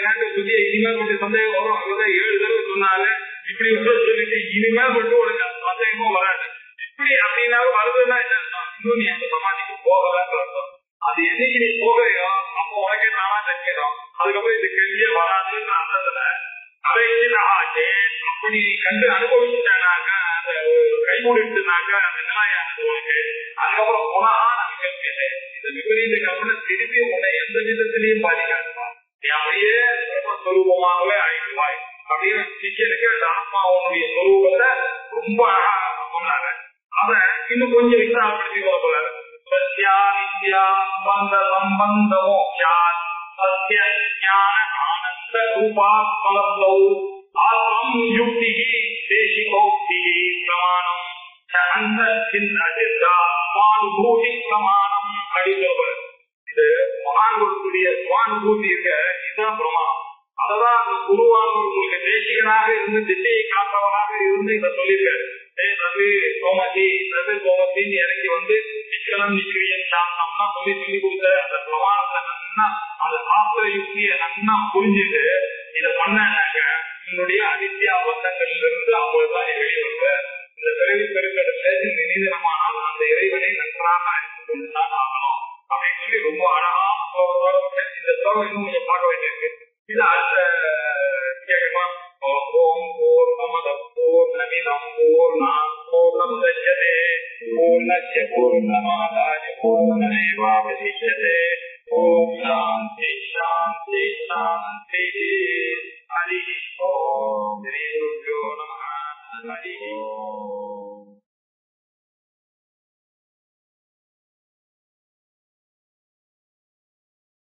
Speaker 2: இனிமேல் மட்டும் சந்தேகம் வரும். அதுதான் 7 தடவை சொன்னால இப்படி சொல்லிட்டு இனிமேல் மட்டும் உனக்கு அந்த சந்தேகமும் வராது. இப்படி அப்படின்னாலும் வருதுன்னா என்ன இன்னும் நீ அந்த சமாதிக்கு போகலன்னு அர்த்தம். அது என்னைக்கு நீ போகலையோ அப்போ உனக்கே நானா தெரிஞ்சிடும். அதுக்கப்புறம் இது கேள்வியே வராதுன்னு அர்த்தத்துல அதை ஆச்சு. அப்படி கண்டு அனுபவிச்சுட்டானாக்கா அந்த கைகூடிட்டுனாக்கா அந்த நிலையானது உனக்கு. அதுக்கப்புறம் புனகா நமக்கு கேள்வி இந்த விபரீத கல்பனை திருப்பி உன்னை எந்த விதத்திலையும் பாதிக்காதுமா. நீ அப்படியே பிரம்மஸ்வரூபமாகவே ஆயிடுவாய் அப்படின்னு சிஷ்யனுக்கு அந்த ஆத்மாவுடைய சொரூபத்தை ரொம்ப அழகா சொன்னாங்க. அத இன்னும் கொஞ்சம் விசாரப்படுத்தி போறாரு. சத்யா வித்யா பந்த சம்பந்த மோக்ஷாத் சத்ய ஞான ஆனந்த ரூபாத்மலப்தௌ ஆத்மம் யுக்தி தேசிகோக்தி பிரமாணம் சந்த சிந்தா சுவானுபூதி பிரமாணம் அப்படின்னு சொல்றாரு. இது மகான்களுடைய சுவானுபூதி இருக்க இதுதான் பிரமாணம். அததான் அந்த குருவானவர் உங்களுக்கு தேசிகனாக இருந்து திசையை காப்பவராக இருந்து இதை சொல்லியிருக்காரு. ரவி கோமதி ரவி கோமத்தின்னு இறங்கி வந்து நிக்கலம் நிக்கிரியன் சாந்தம்னா சொல்லி கொடுத்த அந்த பிரமாணத்தை நன்னா அந்த சாஸ்திர யுக்தியை நன்னா புரிஞ்சுட்டு இதை பண்ணாங்க. என்னுடைய அனித்யா பந்தங்கள்ல இருந்து அப்பொழுதுதான் நீ வெளியே வருவ. இந்த பிறவி பெருக்கடத்துல நிதனமானால் அந்த இறைவனை நன்றாக அறிந்து கொண்டுதான் ஆகணும் அப்படின்னு சொல்லி ரொம்ப அழகா இந்த ஸ்லோகம் இன்னும் கொஞ்சம் பார்க்க வேண்டியிருக்கு. இது அடுத்த கேட்கமா? ஓம் பூர்ணமத பூர்ணமிதம் பூர்ணாத் பூர்ணமுதச்யதே பூர்ணஸ்ய பூர்ணமாதாய பூர்ணமேவாவசிஷ்யதே. ஓம் சாந்தி சாந்தி சாந்தி. ஹரி